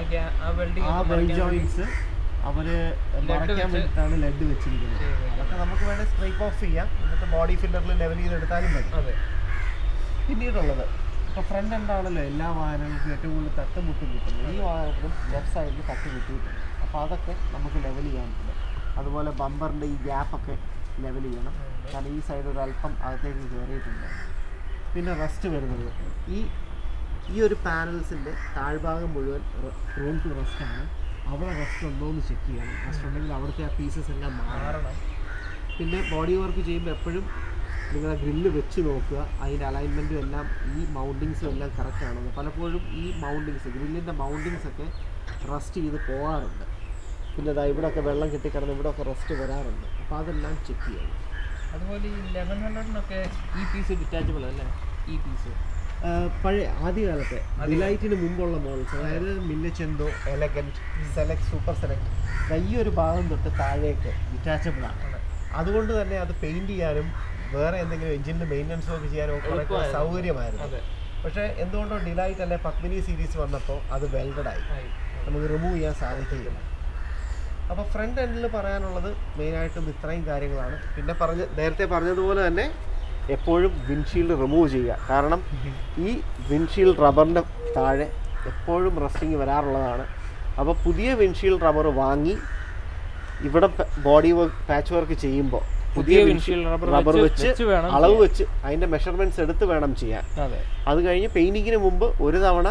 A: ആ വെൽഡ് ജോയിൻസ് അവർ മറയ്ക്കാൻ വേണ്ടിയിട്ടാണ് ലെഡ് വെച്ചിരിക്കുന്നത്. അതൊക്കെ നമുക്ക് വേണേൽ സ്ട്രൈപ്പ് ഓഫ് ചെയ്യാം, എന്നിട്ട് ബോഡി ഫില്ലറിൽ ലെവൽ ചെയ്തെടുത്താലും മതി. അതെ. പിന്നീടുള്ളത് ഇപ്പോൾ ഫ്രണ്ട് എന്താണല്ലോ എല്ലാ വാഹനങ്ങൾക്കും ഏറ്റവും കൂടുതൽ തട്ടുമുട്ടും കിട്ടുന്നത്. ഈ വാഹനത്തിനും ലെഫ്റ്റ് സൈഡിൽ തട്ട് കിട്ടിയിട്ടുണ്ട്. അപ്പോൾ അതൊക്കെ നമുക്ക് ലെവൽ ചെയ്യാനുണ്ട്. അതുപോലെ ബമ്പറിൻ്റെ ഈ ഗ്യാപ്പൊക്കെ ലെവൽ ചെയ്യണം. കാരണം ഈ സൈഡ് ഒരു അല്പം അകത്തേക്ക് കയറിയിട്ടുണ്ട്. പിന്നെ റസ്റ്റ് വരുന്നത് ഈ ഈ ഒരു പാനൽസിൻ്റെ താഴ്ഭാഗം മുഴുവൻ റൂം ടു റസ്റ്റാണ്. അവിടെ റസ്റ്റ് ഉണ്ടോ എന്ന് ചെക്ക് ചെയ്യണം. റസ്റ്റ് ഉണ്ടെങ്കിൽ അവിടുത്തെ ആ പീസസ് എല്ലാം മാറണം. പിന്നെ ബോഡി വർക്ക് ചെയ്യുമ്പോൾ എപ്പോഴും നിങ്ങൾ ഗ്രില്ല് വെച്ച് നോക്കുക, അതിൻ്റെ അലൈൻമെൻറ്റും എല്ലാം ഈ മൗണ്ടിങ്സും എല്ലാം കറക്റ്റ് ആണെന്ന്. പലപ്പോഴും ഈ മൗണ്ടിങ്സ് ഗ്രില്ലിൻ്റെ മൗണ്ടിങ്സ് ഒക്കെ റസ്റ്റ് ചെയ്ത് പോകാറുണ്ട്. പിന്നെ അതാ ഇവിടെയൊക്കെ വെള്ളം കെട്ടിക്കിടന്ന് ഇവിടെയൊക്കെ റസ്റ്റ് വരാറുണ്ട്. അപ്പോൾ അതെല്ലാം ചെക്ക് ചെയ്യണം.
B: അതുപോലെ ഈ ലെവൻ ഹൺഡ്രഡിനൊക്കെ ഈ പീസ് ഡിറ്റാച്ചബിൾ അല്ലേ? ഈ പീസ്
A: പഴയ ആദ്യകാലത്തെ ഡിലൈറ്റിന് മുമ്പുള്ള മോഡൽസ്, അതായത് മില്ലച്ചെന്തോ, എലഗൻറ്റ്, സെലക്ട്, സൂപ്പർ സെലക്ട്, ഈ ഒരു ഭാഗം തൊട്ട് താഴേക്ക് ഡിറ്റാച്ചബിൾ ആണ്. അതുകൊണ്ട് തന്നെ അത് പെയിൻറ്റ് ചെയ്യാനും വേറെ എന്തെങ്കിലും എഞ്ചിൻ്റെ മെയിൻ്റനൻസോ ഒക്കെ ചെയ്യാനും ഒക്കെ സൗകര്യമായിരുന്നു. പക്ഷേ എന്തുകൊണ്ടോ ഡിലൈറ്റ് അല്ലെ പത്മിനി സീരീസ് വന്നപ്പോൾ അത് വെൽഡഡായി, നമുക്ക് റിമൂവ് ചെയ്യാൻ സാധിക്കില്ല. അപ്പോൾ ഫ്രണ്ട് എൻഡിൽ പറയാനുള്ളത് മെയിനായിട്ടും ഇത്രയും കാര്യങ്ങളാണ്. പിന്നെ പറഞ്ഞ് നേരത്തെ പറഞ്ഞതുപോലെ തന്നെ എപ്പോഴും വിൻഷീൽഡ് റിമൂവ് ചെയ്യുക. കാരണം ഈ വിൻഷീൽഡ് റബ്ബറിൻ്റെ താഴെ എപ്പോഴും റസ്റ്റിങ് വരാറുള്ളതാണ്. അപ്പോൾ പുതിയ വിൻഷീൽഡ് റബ്ബർ വാങ്ങി ഇവിടെ ബോഡി വർക്ക് പാച്ച് വർക്ക് ചെയ്യുമ്പോൾ പുതിയ വിൻഷീൽഡ് റബ്ബർ വെച്ച് അളവ് വെച്ച് അതിൻ്റെ മെഷർമെൻറ്റ്സ് എടുത്ത് വേണം ചെയ്യാൻ. അത് കഴിഞ്ഞ് പെയിൻറ്റിങ്ങിന് മുമ്പ് ഒരു തവണ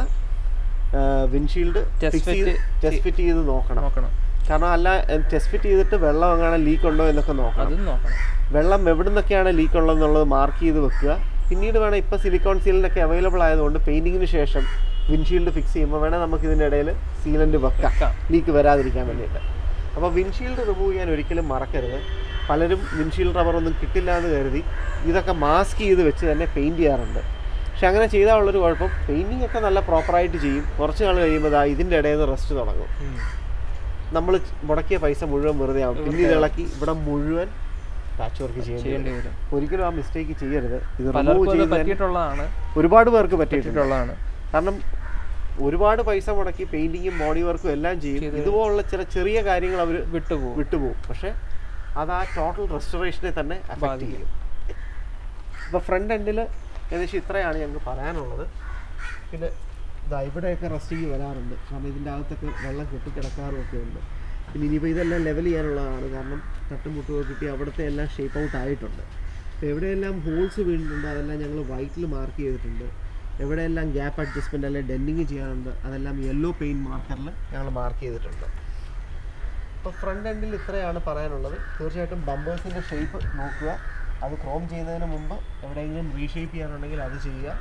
A: വിൻഷീൽഡ് ടെസ്റ്റ് ഫിറ്റ് ചെയ്ത് നോക്കണം. കാരണം അല്ല ടെസ്റ്റ് ഫിറ്റ് ചെയ്തിട്ട് വെള്ളം എങ്ങനെ ലീക്ക് ഉണ്ടോ എന്നൊക്കെ നോക്കണം. വെള്ളം എവിടെ നിന്നൊക്കെയാണ് ലീക്ക് ഉള്ളതെന്നുള്ളത് മാർക്ക് ചെയ്ത് വെക്കുക. പിന്നീട് വേണം, ഇപ്പോൾ സിലിക്കോൺ സീലിനൊക്കെ അവൈലബിൾ ആയതുകൊണ്ട് പെയിൻറ്റിങ്ങിന് ശേഷം വിൻഷീൽഡ് ഫിക്സ് ചെയ്യുമ്പോൾ വേണേൽ നമുക്ക് ഇതിൻ്റെ ഇടയിൽ സീലൻ്റ് വെക്കാം, ലീക്ക് വരാതിരിക്കാൻ വേണ്ടിയിട്ട്. അപ്പോൾ വിൻഷീൽഡ് റിമൂവ് ചെയ്യാൻ ഒരിക്കലും മറക്കരുത്. പലരും വിൻഷീൽഡ് റബ്ബർ ഒന്നും കിട്ടില്ല എന്ന് കരുതി ഇതൊക്കെ മാസ്ക് ചെയ്ത് വെച്ച് തന്നെ പെയിൻറ്റ് ചെയ്യാറുണ്ട്. പക്ഷെ അങ്ങനെ ചെയ്താൽ ഉള്ളൊരു കുഴപ്പം, പെയിൻറ്റിംഗ് ഒക്കെ നല്ല പ്രോപ്പറായിട്ട് ചെയ്യും, കുറച്ച് നാൾ കഴിയുമ്പോൾ ആ ഇതിൻ്റെ ഇടയിൽ നിന്ന് റെസ്റ്റ് തുടങ്ങും. നമ്മൾ മുടക്കിയ പൈസ മുഴുവൻ വെറുതെ ആവും. പിന്നീട് ഇളക്കി ഇവിടെ മുഴുവൻ പാച്ച് വർക്ക് ചെയ്യേണ്ടി വരും. ഒരിക്കലും ആ മിസ്റ്റേക്ക് ചെയ്യരുത്. ഇത് റിമൂവ് ചെയ്തിട്ടുള്ളതാണ്, ഒരുപാട് പേർക്ക് പറ്റിയിട്ടുള്ളതാണ്. കാരണം ഒരുപാട് പൈസ മുടക്കി പെയിൻറ്റിങ്ങും ബോഡി വർക്കും എല്ലാം ചെയ്യും, ഇതുപോലുള്ള ചില ചെറിയ കാര്യങ്ങൾ അവർ വിട്ടുപോകും വിട്ടുപോകും പക്ഷേ അത് ആ ടോട്ടൽ റെസ്റ്റോറേഷനെ തന്നെ അഫക്റ്റ് ചെയ്യും. അപ്പോൾ ഫ്രണ്ട് എൻഡിൽ ഏകദേശം ഇത്രയാണ് ഞങ്ങൾക്ക് പറയാനുള്ളത്. പിന്നെ ഇതാ ഇവിടെയൊക്കെ റസ്റ്റിങ് വരാറുണ്ട്, കാരണം ഇതിൻ്റെ അകത്തൊക്കെ വെള്ളം കെട്ടിക്കിടക്കാറും ഒക്കെ ഉണ്ട്. പിന്നെ ഇനിയിപ്പോൾ ഇതെല്ലാം ലെവൽ ചെയ്യാനുള്ളതാണ്, കാരണം തട്ടും മുട്ടുമൊക്കെ കിട്ടി അവിടുത്തെ എല്ലാം ഷേപ്പ് ഔട്ട് ആയിട്ടുണ്ട്. അപ്പോൾ എവിടെയെല്ലാം ഹോൾസ് വീണിട്ടുണ്ട് അതെല്ലാം ഞങ്ങൾ വൈറ്റിൽ മാർക്ക് ചെയ്തിട്ടുണ്ട്. എവിടെയെല്ലാം ഗ്യാപ്പ് അഡ്ജസ്റ്റ്മെൻറ്റ് അല്ലെങ്കിൽ ഡെൻഡിങ് ചെയ്യാനുണ്ട് അതെല്ലാം യെല്ലോ പെയിൻറ്റ് മാർക്കറിൽ ഞങ്ങൾ മാർക്ക് ചെയ്തിട്ടുണ്ട്. അപ്പോൾ ഫ്രണ്ട് എൻഡിൽ ഇത്രയാണ് പറയാനുള്ളത്. തീർച്ചയായിട്ടും ബമ്പേഴ്സിൻ്റെ ഷേപ്പ് നോക്കുക, അത് ക്രോം ചെയ്യുന്നതിന് മുമ്പ് എവിടെയെങ്കിലും റീഷേപ്പ് ചെയ്യാനുണ്ടെങ്കിൽ അത് ചെയ്യുക.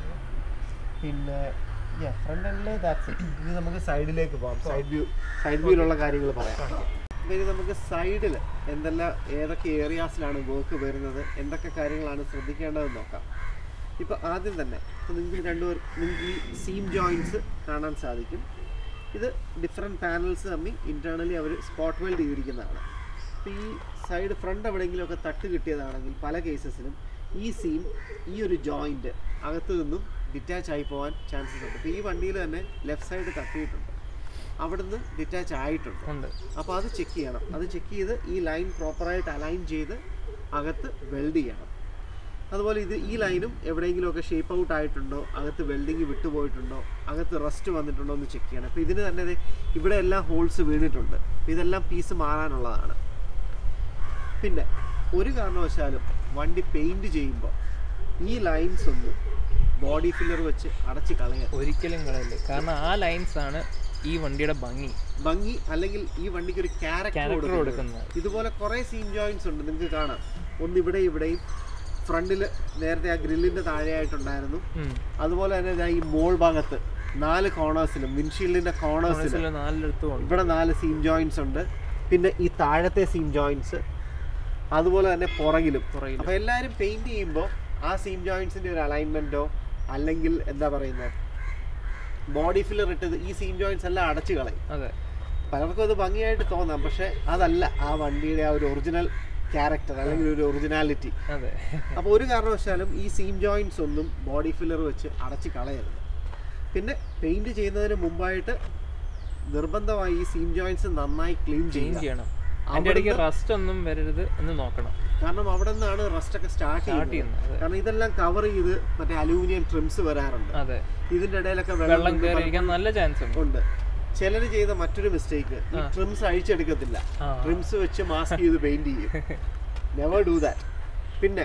A: പിന്നെ ഫ്രണ്ട് എൻഡിൽ ദാറ്റ്സ് ഇറ്റ്. ഇനി നമുക്ക് സൈഡിലേക്ക് പോകാം, സൈഡ് വ്യൂ സൈഡ് വ്യൂയിലുള്ള കാര്യങ്ങൾ പറയാം. അപ്പോൾ ഇനി നമുക്ക് സൈഡിൽ എന്തെല്ലാം ഏതൊക്കെ ഏരിയാസിലാണ് വർക്ക് വരുന്നത്, എന്തൊക്കെ കാര്യങ്ങളാണ് ശ്രദ്ധിക്കേണ്ടതെന്ന് നോക്കാം. ഇപ്പോൾ ആദ്യം തന്നെ ഇപ്പോൾ നിങ്ങൾക്ക് രണ്ടുപേർ നിങ്ങൾക്ക് ഈ സീം ജോയിൻറ്റ്സ് കാണാൻ സാധിക്കും. ഇത് ഡിഫറെൻറ്റ് പാനൽസ് തമ്മിൽ ഇൻറ്റേർണലി അവർ സ്പോട്ട് വെൽഡ് ചെയ്തിരിക്കുന്നതാണ്. അപ്പോൾ ഈ സൈഡ് ഫ്രണ്ട് എവിടെയെങ്കിലുമൊക്കെ തട്ട് കിട്ടിയതാണെങ്കിൽ പല കേസസിലും ഈ സീം ഈ ഒരു ജോയിൻറ്റ് അകത്തു നിന്നും ഡിറ്റാച്ച് ആയി പോകാൻ ചാൻസസ് ഉണ്ട്. ഇപ്പോൾ ഈ വണ്ടിയിൽ തന്നെ ലെഫ്റ്റ് സൈഡ് തട്ടിയിട്ടുണ്ട്, അവിടുന്ന് ഡിറ്റാച്ച് ആയിട്ടുണ്ട്. അപ്പോൾ അത് ചെക്ക് ചെയ്യണം. അത് ചെക്ക് ചെയ്ത് ഈ ലൈൻ പ്രോപ്പറായിട്ട് അലൈൻ ചെയ്ത് അകത്ത് വെൽഡ് ചെയ്യണം. അതുപോലെ ഇത് ഈ ലൈനും എവിടെയെങ്കിലുമൊക്കെ ഷേപ്പ് ഔട്ട് ആയിട്ടുണ്ടോ, അകത്ത് വെൽഡിങ് വിട്ടുപോയിട്ടുണ്ടോ, അകത്ത് റസ്റ്റ് വന്നിട്ടുണ്ടോ എന്ന് ചെക്ക് ചെയ്യണം. അപ്പോൾ ഇതിന് തന്നെ ഇവിടെ എല്ലാം ഹോൾസ് വീണിട്ടുണ്ട്. ഇതെല്ലാം പീസ് മാറാനുള്ളതാണ്. പിന്നെ ഒരു കാരണവശാലും വണ്ടി പെയിൻറ്റ് ചെയ്യുമ്പോൾ ഈ ലൈൻസ് ഒന്നും ബോഡി ഫില്ലർ വെച്ച് അടച്ച് കളയാൻ
B: ഒരിക്കലും കളയില്ല. കാരണം ആ ലൈൻസ് ആണ് ഈ വണ്ടിയുടെ ഭംഗി
A: ഭംഗി അല്ലെങ്കിൽ ഈ വണ്ടിക്ക് ഒരു ക്യാരക്ടർ കൊടുക്കുന്നത്. ഇതുപോലെ കുറേ സീം ജോയിൻറ്റ്സ് ഉണ്ട്, നിങ്ങൾക്ക് കാണാം. ഒന്നിവിടെ ഇവിടെയും ഫ്രണ്ടിൽ നേരത്തെ ആ ഗ്രില്ലിൻ്റെ താഴെയായിട്ടുണ്ടായിരുന്നു. അതുപോലെ തന്നെ ഈ മോൾ ഭാഗത്ത് നാല് കോർണേഴ്സിലും വിൻഷീൽഡിൻ്റെ കോർണേഴ്സിലും ഇവിടെ നാല് സീം ജോയിൻറ്റ്സ് ഉണ്ട്. പിന്നെ ഈ താഴത്തെ സീം ജോയിൻറ്റ്സ്, അതുപോലെ തന്നെ പുറകിലും. അപ്പോൾ എല്ലാവരും പെയിൻറ്റ് ചെയ്യുമ്പോൾ ആ സീം ജോയിൻറ്റ്സിൻ്റെ ഒരു അലൈൻമെൻറ്റോ അല്ലെങ്കിൽ എന്താ പറയുന്നത് ബോഡി ഫില്ലർ ഇട്ടത് ഈ സീം ജോയിൻറ്റ്സ് എല്ലാം അടച്ചു കളയും.
B: അതെ,
A: പലർക്കും അത് ഭംഗിയായിട്ട് തോന്നാം, പക്ഷേ അതല്ല ആ വണ്ടിയുടെ ആ ഒരു ഒറിജിനൽ ക്യാരക്ടർ അല്ലെങ്കിൽ ഒരു ഒറിജിനാലിറ്റി.
B: അതെ.
A: അപ്പോൾ ഒരു കാരണവശാലും ഈ സീം ജോയിൻറ്റ്സ് ഒന്നും ബോഡി ഫില്ലർ വെച്ച് അടച്ച് കളയരുത്. പിന്നെ പെയിൻറ്റ് ചെയ്യുന്നതിന് മുമ്പായിട്ട് നിർബന്ധമായി ഈ സീം ജോയിൻറ്റ്സ് നന്നായി ക്ലീൻ ചെയ്യണം.
B: അതിൻ്റെ ഇടയ്ക്ക് റസ്റ്റ് ഒന്നും വരരുത് എന്ന് നോക്കണം,
A: കാരണം അവിടെ നിന്നാണ് റസ്റ്റ് ഒക്കെ സ്റ്റാർട്ട് ചെയ്യുന്നത്. കാരണം ഇതെല്ലാം കവർ ചെയ്ത് മറ്റേ അലൂമിനിയം ട്രിംസ് വരാറുണ്ട്.
B: അതെ,
A: ഇതിൻ്റെ ഇടയിലൊക്കെ
B: വെള്ളം കയറിയിരിക്കാൻ നല്ല ചാൻസ്
A: ഉണ്ട്. ചിലർ ചെയ്ത മറ്റൊരു മിസ്റ്റേക്ക്, ഈ ട്രിംസ് അഴിച്ചെടുക്കത്തില്ല, ട്രിംസ് വെച്ച് മാസ്ക് ചെയ്ത് പെയിന്റ് ചെയ്യും. Never do that. പിന്നെ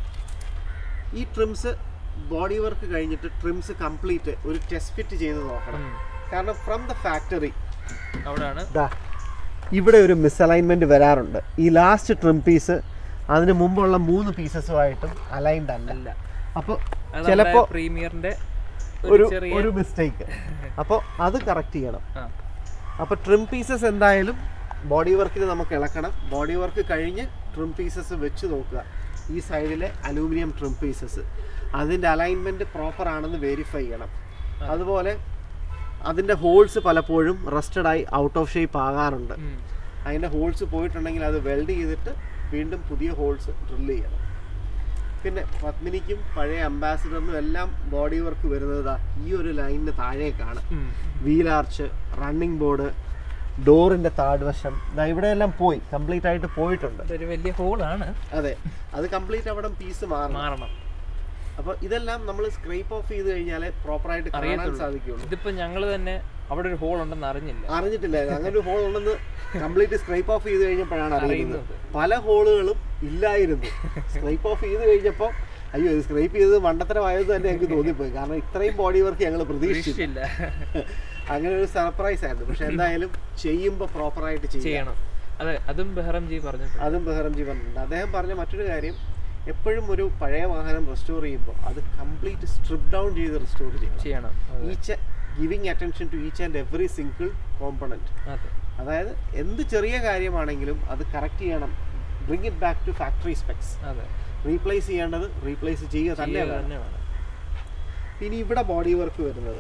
A: ഈ ട്രിംസ് ബോഡി വർക്ക് കഴിഞ്ഞിട്ട് ട്രിംസ് കംപ്ലീറ്റ് ഒരു ടെസ്റ്റ് ഫിറ്റ് ചെയ്ത് നോക്കണം. കാരണം ഫ്രം ദ ഫാക്ടറി
B: അവിടെയാണ്
A: ഇവിടെ ഒരു മിസ്അലൈൻമെന്റ് വരാറുണ്ട്. ഈ ലാസ്റ്റ് ട്രിം പീസ് അതിന് മുമ്പുള്ള മൂന്ന് പീസസുമായിട്ടും അലൈൻഡ് അല്ല. അപ്പോൾ ചിലപ്പോൾ
B: പ്രീമിയറിന്റെ
A: ഒരു ഒരു മിസ്റ്റേക്ക്, അപ്പോൾ അത് കറക്റ്റ് ചെയ്യണം. അപ്പോൾ ട്രിം പീസസ് എന്തായാലും ബോഡി വർക്കിന് നമുക്ക് ഇളക്കണം. ബോഡി വർക്ക് കഴിഞ്ഞ് ട്രിം പീസസ് വെച്ച് നോക്കുക. ഈ സൈഡിലെ അലൂമിനിയം ട്രിം പീസസ് അതിൻ്റെ അലൈൻമെൻറ്റ് പ്രോപ്പർ ആണെന്ന് വെരിഫൈ ചെയ്യണം. അതുപോലെ അതിൻ്റെ ഹോൾസ് പലപ്പോഴും റസ്റ്റഡായി ഔട്ട് ഓഫ് ഷേപ്പ് ആകാറുണ്ട്. അതിൻ്റെ ഹോൾസ് പോയിട്ടുണ്ടെങ്കിൽ അത് വെൽഡ് ചെയ്തിട്ട് വീണ്ടും പുതിയ ഹോൾസ് ഡ്രില്ല് ചെയ്യണം. പിന്നെ പത്മിനിക്കും പഴയ അംബാസിഡറിനും എല്ലാം ബോഡി വർക്ക് വരുന്നത് ഈ ഒരു ലൈനിന് താഴേക്കാണ്. വീൽ ആർച്ച്, റണ്ണിങ് ബോർഡ്, ഡോറിൻ്റെ താഴ്വശം ഇവിടെയെല്ലാം പോയി കംപ്ലീറ്റ് ആയിട്ട് പോയിട്ടുണ്ട്.
B: ഒരു വലിയ ഹോളാണ്.
A: അതെ, അത് കംപ്ലീറ്റ് അവിടെ പീസ് മാറണം. അപ്പോൾ ഇതെല്ലാം നമ്മൾ സ്ക്രേപ്പ് ഓഫ് ചെയ്ത് കഴിഞ്ഞാലേ പ്രോപ്പറായിട്ട് കാണാൻ സാധിക്കുള്ളൂ.
B: ഇതിപ്പോൾ ഞങ്ങൾ തന്നെ അവിടെ ഒരു ഹോൾ ഉണ്ടെന്ന് അറിഞ്ഞില്ല
A: അറിഞ്ഞിട്ടില്ലായിരുന്നു അങ്ങനെ ഒരു ഹോൾ ഉണ്ടെന്ന് കംപ്ലീറ്റ് സ്ക്രേപ്പ് ഓഫ് ചെയ്ത് കഴിഞ്ഞപ്പോഴാണ് അറിയുന്നത്. പല ഹോളുകളും ഇല്ലായിരുന്നു. സ്ക്രേപ്പ് ഓഫ് ചെയ്ത് കഴിഞ്ഞപ്പോൾ അയ്യോ ഇത് സ്ക്രേപ്പ് ചെയ്തത് മണ്ടത്തരമായത് തന്നെ എനിക്ക് തോന്നിപ്പോയി. കാരണം ഇത്രയും ബോഡി വർക്ക് ഞങ്ങൾ പ്രതീക്ഷിച്ചില്ല. അങ്ങനെ ഒരു സർപ്രൈസ് ആയിരുന്നു. പക്ഷെ എന്തായാലും ചെയ്യുമ്പോൾ പ്രോപ്പറായിട്ട് ചെയ്യണം.
B: അതെ, അതും ബെഹ്റം ജി പറഞ്ഞു
A: അതും ബെഹ്റം ജി പറഞ്ഞിട്ടുണ്ട്. അദ്ദേഹം പറഞ്ഞ മറ്റൊരു കാര്യം, എപ്പോഴും ഒരു പഴയ വാഹനം റെസ്റ്റോർ ചെയ്യുമ്പോൾ അത് കംപ്ലീറ്റ് സ്ട്രിപ്പ് ഡൗൺ ചെയ്ത് റെസ്റ്റോർ ചെയ്യണം. Each giving attention to each and every single component. അതായത് എന്ത് ചെറിയ കാര്യമാണെങ്കിലും അത് കറക്റ്റ് ചെയ്യണം. Bring it back to factory specs. Replace ചെയ്യേണ്ടത് റീപ്ലേസ് ചെയ്യുക തന്നെ വേണം. ഇനി ഇവിടെ ബോഡി വർക്ക് വരുന്നത്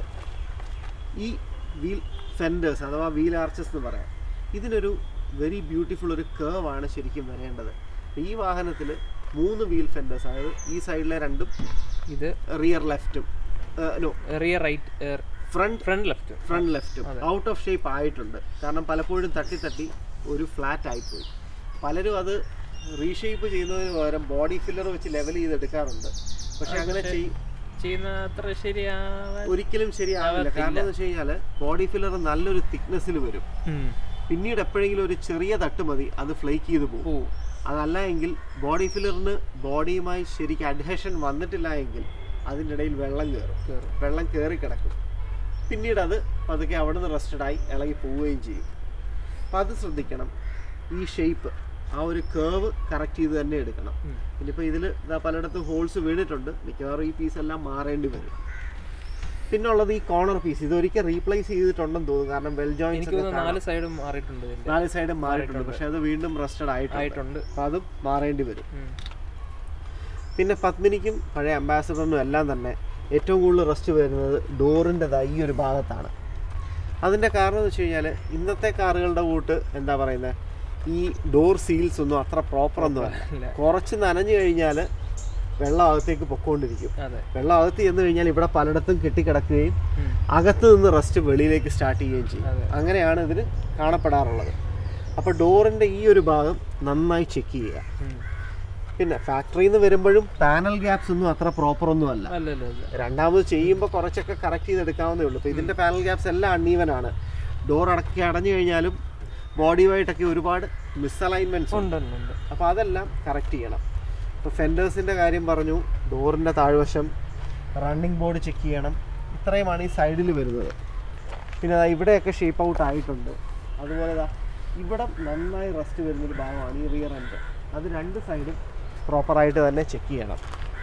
A: ഈ വീൽ ഫെൻഡേഴ്സ് അഥവാ വീൽ ആർച്ചസ് എന്ന് പറയാം. ഇതിനൊരു വെരി ബ്യൂട്ടിഫുൾ ഒരു കേർവ് ആണ് ശരിക്കും വരേണ്ടത്. ഈ വാഹനത്തിൽ മൂന്ന് വീൽ ഫെൻഡേഴ്സ്, അതായത് ഈ സൈഡിലെ രണ്ടും, ഇത് റിയർ ലെഫ്റ്റും no
B: rear right front front left front
A: ലെഫ്റ്റും ഔട്ട് ഓഫ് ഷേപ്പ് ആയിട്ടുണ്ട്. കാരണം പലപ്പോഴും തട്ടി തട്ടി ഒരു ഫ്ലാറ്റ് ആയിപ്പോയി. പലരും അത് റീഷേപ്പ് ചെയ്യുന്നതിന് പകരം ബോഡി ഫില്ലർ വെച്ച് ലെവൽ ചെയ്തെടുക്കാറുണ്ട്. പക്ഷെ അങ്ങനെ
B: ചെയ്യുന്ന അത്ര ശരിയാവാൻ
A: ഒരിക്കലും ശരിയാവില്ല. കാരണം എന്ന് വെച്ച് കഴിഞ്ഞാൽ ബോഡി ഫില്ലർ നല്ലൊരു തിക്നെസ്സിൽ വരും. പിന്നീട് എപ്പോഴെങ്കിലും ഒരു ചെറിയ തട്ട് മതി അത് ഫ്ലേക്ക് ചെയ്ത് പോകും. അതല്ല എങ്കിൽ ബോഡി ഫില്ലറിന് ബോഡിയുമായി ശരിക്കും അഡ്ഹഷൻ വന്നിട്ടില്ല എങ്കിൽ അതിൻ്റെ ഇടയിൽ വെള്ളം കയറും വെള്ളം കയറി കിടക്കും. പിന്നീട് അത് പതുക്കെ അവിടെ നിന്ന് റെസ്റ്റഡായി ഇളകി പോവുകയും ചെയ്യും. അപ്പം അത് ശ്രദ്ധിക്കണം. ഈ ഷേപ്പ് ആ ഒരു കേർവ് കറക്റ്റ് ചെയ്ത് തന്നെ എടുക്കണം. ഇനിയിപ്പോൾ ഇതിൽ ഇതാ പലയിടത്തും ഹോൾസ് വീണിട്ടുണ്ട്. മിക്കവാറും ഈ പീസ് എല്ലാം മാറേണ്ടി വരും. പിന്നെ ഉള്ളത് ഈ കോർണർ പീസ്, ഇതൊരിക്കൽ റീപ്ലേസ് ചെയ്തിട്ടുണ്ടെന്ന് തോന്നുന്നു. കാരണം വെൽ ജോയിൻസ്
B: നാല് സൈഡും മാറിയിട്ടുണ്ട്
A: നാല് സൈഡും മാറിയിട്ടുണ്ട് പക്ഷെ അത് വീണ്ടും റസ്റ്റഡ് ആയിട്ടുണ്ട്. അപ്പോൾ അതും മാറേണ്ടി വരും. പിന്നെ പത്മിനിക്കും പഴയ അംബാസഡറിനും എല്ലാം തന്നെ ഏറ്റവും കൂടുതൽ റസ്റ്റ് വരുന്നത് ഡോറിൻ്റെ ഈ ഒരു ഭാഗത്താണ്. അതിൻ്റെ കാരണം എന്ന് വെച്ച് കഴിഞ്ഞാൽ ഇന്നത്തെ കാറുകളുടെ കൂട്ട് എന്താ പറയുന്നത്, ഈ ഡോർ സീൽസ് ഒന്നും അത്ര പ്രോപ്പർ ഒന്നും അല്ല. കുറച്ച് നനഞ്ഞു കഴിഞ്ഞാൽ വെള്ളം അകത്തേക്ക് പൊക്കോണ്ടിരിക്കും. വെള്ളം അകത്ത് ചെന്ന് കഴിഞ്ഞാൽ ഇവിടെ പലയിടത്തും കെട്ടിക്കിടക്കുകയും അകത്ത് നിന്ന് റസ്റ്റ് വെളിയിലേക്ക് സ്റ്റാർട്ട് ചെയ്യുകയും ചെയ്യും. അങ്ങനെയാണ് ഇതിന് കാണപ്പെടാറുള്ളത്. അപ്പോൾ ഡോറിൻ്റെ ഈ ഒരു ഭാഗം നന്നായി ചെക്ക് ചെയ്യുക. പിന്നെ ഫാക്ടറിയിൽ നിന്ന് വരുമ്പോഴും പാനൽ ഗ്യാപ്സ് ഒന്നും അത്ര പ്രോപ്പർ ഒന്നും അല്ല. രണ്ടാമത് ചെയ്യുമ്പോൾ കുറച്ചൊക്കെ കറക്റ്റ് ചെയ്തെടുക്കാവുന്നേ ഉള്ളൂ. ഇപ്പോൾ ഇതിൻ്റെ പാനൽ ഗ്യാപ്സ് എല്ലാം അൺഈവനാണ്. ഡോർ അടക്കി അടഞ്ഞു കഴിഞ്ഞാലും ബോഡിയുമായിട്ടൊക്കെ ഒരുപാട് മിസ്അലൈൻമെൻറ്റ്സ് ഉണ്ട്. അപ്പോൾ അതെല്ലാം കറക്റ്റ് ചെയ്യണം. ഇപ്പോൾ ഫെൻഡേഴ്സിൻ്റെ കാര്യം പറഞ്ഞു, ഡോറിൻ്റെ താഴ്വശം, റണ്ണിങ് ബോർഡ് ചെക്ക് ചെയ്യണം. ഇത്രയുമാണ് ഈ സൈഡിൽ വരുന്നത്. പിന്നെ ഇവിടെയൊക്കെ ഷേപ്പ് ഔട്ട് ആയിട്ടുണ്ട്. അതുപോലെ ഇവിടെ നന്നായി റസ്റ്റ് വരുന്നൊരു ഭാഗമാണ് ഈ റിയർ എൻഡ്. അത് രണ്ട് സൈഡും പ്രോപ്പറായിട്ട് തന്നെ ചെക്ക് ചെയ്യണം.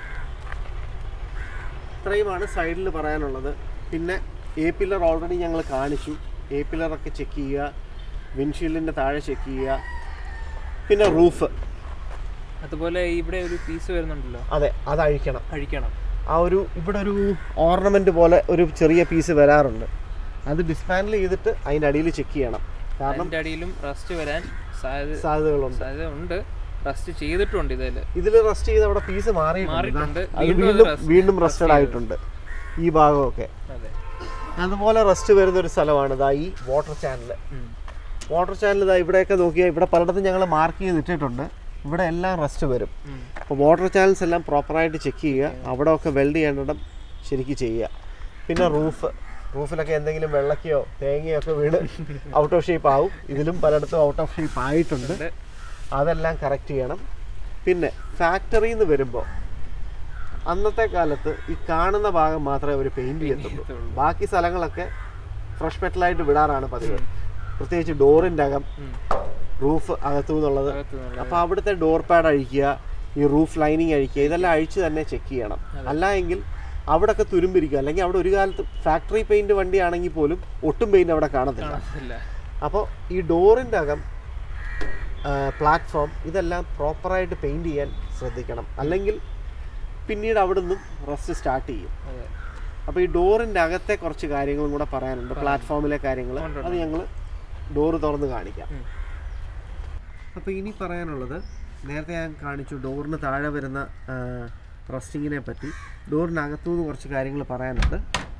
A: ഇത്രയുമാണ് സൈഡിൽ പറയാനുള്ളത്. പിന്നെ എ പില്ലർ ഓൾറെഡി ഞങ്ങൾ കാണിച്ചു. എ പില്ലറൊക്കെ ചെക്ക് ചെയ്യുക, വിൻഷീൽഡിൻ്റെ താഴെ ചെക്ക് ചെയ്യുക. പിന്നെ റൂഫ്,
B: അതുപോലെ ഇവിടെ ഒരു പീസ് വരുന്നുണ്ടല്ലോ,
A: അതെ അത് അഴിക്കണം
B: അഴിക്കണം
A: ആ ഒരു ഇവിടെ ഒരു ഓർണമെൻറ്റ് പോലെ ഒരു ചെറിയ പീസ് വരാറുണ്ട്. അത് ഡിസ്മാൻഡിൽ ചെയ്തിട്ട് അതിൻ്റെ അടിയിൽ ചെക്ക് ചെയ്യണം. കാരണം
B: അടിയിലും റസ്റ്റ് വരാൻ
A: സാധ്യതകളുണ്ട്
B: സാധ്യത ഉണ്ട്. റസ്റ്റ് ചെയ്തിട്ടുണ്ട്. ഇതിൽ ഇതിൽ
A: റസ്റ്റ് ചെയ്ത് അവിടെ പീസ് മാറിയിട്ടുണ്ട്. വീണ്ടും വീണ്ടും റസ്റ്റഡ് ആയിട്ടുണ്ട് ഈ ഭാഗമൊക്കെ. അതുപോലെ റസ്റ്റ് വരുന്നൊരു സ്ഥലമാണ് ഇതാ ഈ വാട്ടർ ചാനൽ. വാട്ടർ ചാനൽ ഇതാ ഇവിടെയൊക്കെ നോക്കിയാൽ ഇവിടെ പലയിടത്തും ഞങ്ങൾ മാർക്ക് ചെയ്തിട്ടിട്ടുണ്ട്. ഇവിടെ എല്ലാം റസ്റ്റ് വരും. അപ്പോൾ വാട്ടർ ചാനൽസ് എല്ലാം പ്രോപ്പറായിട്ട് ചെക്ക് ചെയ്യുക. അവിടെ ഒക്കെ വെൽഡ് ചെയ്യേണ്ടിടം ശരിക്കും ചെയ്യുക. പിന്നെ റൂഫ്, റൂഫിലൊക്കെ എന്തെങ്കിലും വെള്ളക്കയോ തേങ്ങയോ ഒക്കെ വീണ് ഔട്ട് ഓഫ് ഷേപ്പ് ആവും. ഇതിലും പലയിടത്തും ഔട്ട് ഓഫ് ഷേപ്പ് ആയിട്ടുണ്ട്. അതെല്ലാം കറക്റ്റ് ചെയ്യണം. പിന്നെ ഫാക്ടറിയിൽ നിന്ന് വരുമ്പോൾ അന്നത്തെ കാലത്ത് ഈ കാണുന്ന ഭാഗം മാത്രമേ അവർ പെയിൻറ് ചെയ്യത്തുള്ളൂ. ബാക്കി സ്ഥലങ്ങളൊക്കെ ഫ്രഷ് മെറ്റലായിട്ട് വിടാറാണ് പതിവ്. പ്രത്യേകിച്ച് ഡോറിൻ്റെ അകം, റൂഫ് അകത്തു നിന്നുള്ളത്. അപ്പോൾ അവിടുത്തെ ഡോർ പാഡ് അഴിക്കുക, ഈ റൂഫ് ലൈനിങ് അഴിക്കുക, ഇതെല്ലാം അഴിച്ച് തന്നെ ചെക്ക് ചെയ്യണം. അല്ല എങ്കിൽ അവിടെയൊക്കെ തുരുമ്പിരിക്കുക. അല്ലെങ്കിൽ അവിടെ ഒരു കാലത്ത് ഫാക്ടറി പെയിൻറ് വണ്ടിയാണെങ്കിൽ പോലും ഒട്ടും പെയിൻറ് അവിടെ കാണത്തില്ല. അപ്പോൾ ഈ ഡോറിൻ്റെ അകം, പ്ലാറ്റ്ഫോം, ഇതെല്ലാം പ്രോപ്പറായിട്ട് പെയിൻറ് ചെയ്യാൻ ശ്രദ്ധിക്കണം. അല്ലെങ്കിൽ പിന്നീട് അവിടെ നിന്നും റസ്റ്റ് സ്റ്റാർട്ട് ചെയ്യും. അപ്പോൾ ഈ ഡോറിൻ്റെ അകത്തെ കുറച്ച് കാര്യങ്ങളും കൂടെ പറയാനുണ്ട്, പ്ലാറ്റ്ഫോമിലെ കാര്യങ്ങൾ. അത് ഞങ്ങൾ ഡോറ് തുറന്ന് കാണിക്കാം. അപ്പോൾ ഇനി പറയാനുള്ളത്, നേരത്തെ ഞാൻ കാണിച്ചു ഡോറിന് താഴെ വരുന്ന റസ്റ്റിങ്ങിനെ പറ്റി. ഡോറിനകത്തുനിന്ന് കുറച്ച് കാര്യങ്ങൾ പറയാനുണ്ട്.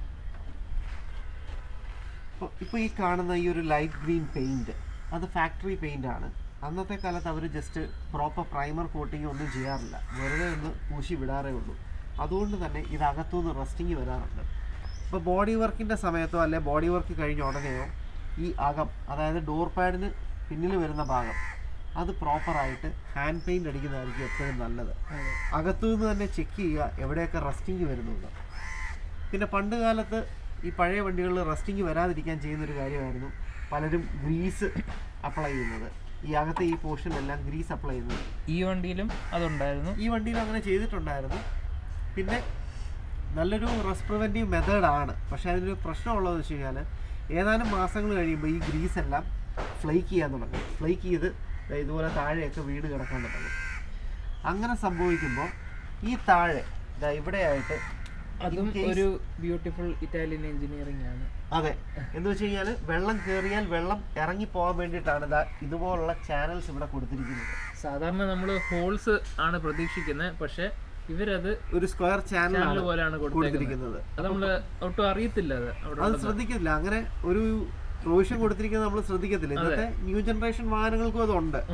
A: അപ്പോൾ ഇപ്പോൾ ഈ കാണുന്ന ഈ ഒരു ലൈറ്റ് ഗ്രീൻ പെയിൻറ്റ്, അത് ഫാക്ടറി പെയിൻ്റാണ്. അന്നത്തെ കാലത്ത് അവർ ജസ്റ്റ് പ്രോപ്പർ പ്രൈമർ കോട്ടിങ് ഒന്നും ചെയ്യാറില്ല, വെറുതെ ഒന്ന് പൂശി വിടാറേ ഉള്ളൂ. അതുകൊണ്ട് തന്നെ ഇതകത്തുനിന്ന് റസ്റ്റിങ് വരാറുണ്ട്. ഇപ്പോൾ ബോഡി വർക്കിൻ്റെ സമയത്തോ അല്ലെ ബോഡി വർക്ക് കഴിഞ്ഞ ഉടനെയോ ഈ അകം, അതായത് ഡോർ പാഡിന് പിന്നിൽ വരുന്ന ഭാഗം, അത് പ്രോപ്പറായിട്ട് ഹാൻഡ് പെയിൻറ് അടിക്കുന്നതായിരിക്കും എപ്പോഴും നല്ലത്. അകത്തുനിന്ന് തന്നെ ചെക്ക് ചെയ്യുക എവിടെയൊക്കെ റസ്റ്റിങ് വരുന്നുണ്ട്. പിന്നെ പണ്ട് കാലത്ത് ഈ പഴയ വണ്ടികളിൽ റസ്റ്റിങ് വരാതിരിക്കാൻ ചെയ്യുന്നൊരു കാര്യമായിരുന്നു പലരും ഗ്രീസ് അപ്ലൈ ചെയ്യുന്നത്. ഈ അകത്തെ ഈ പോർഷൻ എല്ലാം ഗ്രീസ് അപ്ലൈ ചെയ്യുന്നത്.
B: ഈ വണ്ടിയിലും അതുണ്ടായിരുന്നു.
A: ഈ വണ്ടിയിലും അങ്ങനെ ചെയ്തിട്ടുണ്ടായിരുന്നു. പിന്നെ നല്ലൊരു റസ്റ്റ് പ്രിവെൻറ്റീവ് മെത്തേഡാണ്. പക്ഷേ അതിനൊരു പ്രശ്നമുള്ളതെന്ന് വെച്ച് കഴിഞ്ഞാൽ ഏതാനും മാസങ്ങൾ കഴിയുമ്പോൾ ഈ ഗ്രീസ് എല്ലാം ഫ്ലേക്ക് ചെയ്യാൻ തുടങ്ങും. ഫ്ലേക്ക് ചെയ്ത് ഇതുപോലെ താഴെയൊക്കെ വീട് കിടക്കാൻ തുടങ്ങും. അങ്ങനെ സംഭവിക്കുമ്പോൾ ഈ താഴെ ഇതാ ഇവിടെയായിട്ട്
B: അതും ഒരു ബ്യൂട്ടിഫുൾ ഇറ്റാലിയൻ എഞ്ചിനീയറിംഗ് ആണ്.
A: അതെ, എന്ന് വെച്ച് കഴിഞ്ഞാൽ വെള്ളം കയറിയാൽ വെള്ളം ഇറങ്ങി പോകാൻ വേണ്ടിയിട്ടാണ് ഇതാ ഇതുപോലുള്ള ചാനൽസ് ഇവിടെ കൊടുത്തിരിക്കുന്നത്.
B: സാധാരണ നമ്മൾ ഹോൾസ് ആണ് പ്രതീക്ഷിക്കുന്നത്, പക്ഷെ ഇവരത്
A: ഒരു സ്ക്വയർ ചാനൽ
B: പോലെയാണ് കൊടുത്തിരിക്കുന്നത്. അത് നമ്മൾ ഒട്ടും അറിയത്തില്ല,
A: അത് ശ്രദ്ധിക്കത്തില്ല. അങ്ങനെ ഒരു പ്രൊവിഷൻ കൊടുത്തിരിക്കുന്നത് നമ്മൾ ശ്രദ്ധിക്കത്തില്ല. ഇന്നത്തെ ന്യൂ ജനറേഷൻ വാഹനങ്ങൾക്കും അതുണ്ട്.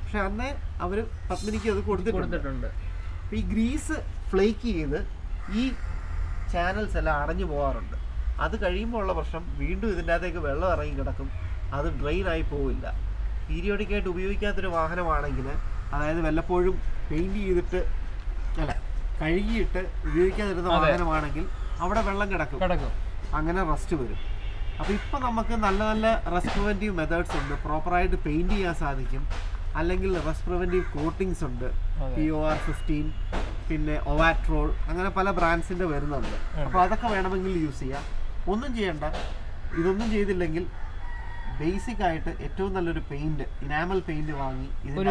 A: പക്ഷെ അന്നേ അവർ പത്മിനിക്ക് അത് കൊടുത്തിട്ടുണ്ട്. അപ്പോൾ ഈ ഗ്രീസ് ഫ്ലേക്ക് ചെയ്ത് ഈ ചാനൽസ് എല്ലാം അടഞ്ഞു പോകാറുണ്ട്. അത് കഴിയുമ്പോൾ ഉള്ള പ്രശ്നം വീണ്ടും ഇതിൻ്റെ അകത്തേക്ക് വെള്ളം ഇറങ്ങി കിടക്കും, അത് ഡ്രെയിനായി പോവില്ല. പീരിയോഡിക്കായിട്ട് ഉപയോഗിക്കാത്തൊരു വാഹനമാണെങ്കിൽ, അതായത് വല്ലപ്പോഴും പെയിൻറ് ചെയ്തിട്ട് അല്ല കഴുകിയിട്ട് ഉപയോഗിക്കാതിരുന്ന വാഹനമാണെങ്കിൽ അവിടെ വെള്ളം കിടക്കും, അങ്ങനെ റസ്റ്റ് വരും. അപ്പോൾ ഇപ്പോൾ നമുക്ക് നല്ല നല്ല റസ്റ്റ് പ്രിവെൻറ്റീവ് മെത്തേഡ്സ് ഉണ്ട്. പ്രോപ്പറായിട്ട് പെയിൻറ് ചെയ്യാൻ സാധിക്കും, അല്ലെങ്കിൽ റസ്റ്റ് പ്രിവെൻറ്റീവ് കോട്ടിങ്സ് ഉണ്ട്, പി ഒ ആർ ഫിഫ്റ്റീൻ, പിന്നെ ഒവാട്രോൾ, അങ്ങനെ പല ബ്രാൻഡ്സിൻ്റെ വരുന്നുണ്ട്. അപ്പോൾ അതൊക്കെ വേണമെങ്കിൽ യൂസ് ചെയ്യാം. ഒന്നും ചെയ്യണ്ട, ഇതൊന്നും ചെയ്തില്ലെങ്കിൽ ബേസിക് ആയിട്ട് ഏറ്റവും നല്ലൊരു പെയിന്റ്, ഇനാമൽ പെയിന്റ് വാങ്ങി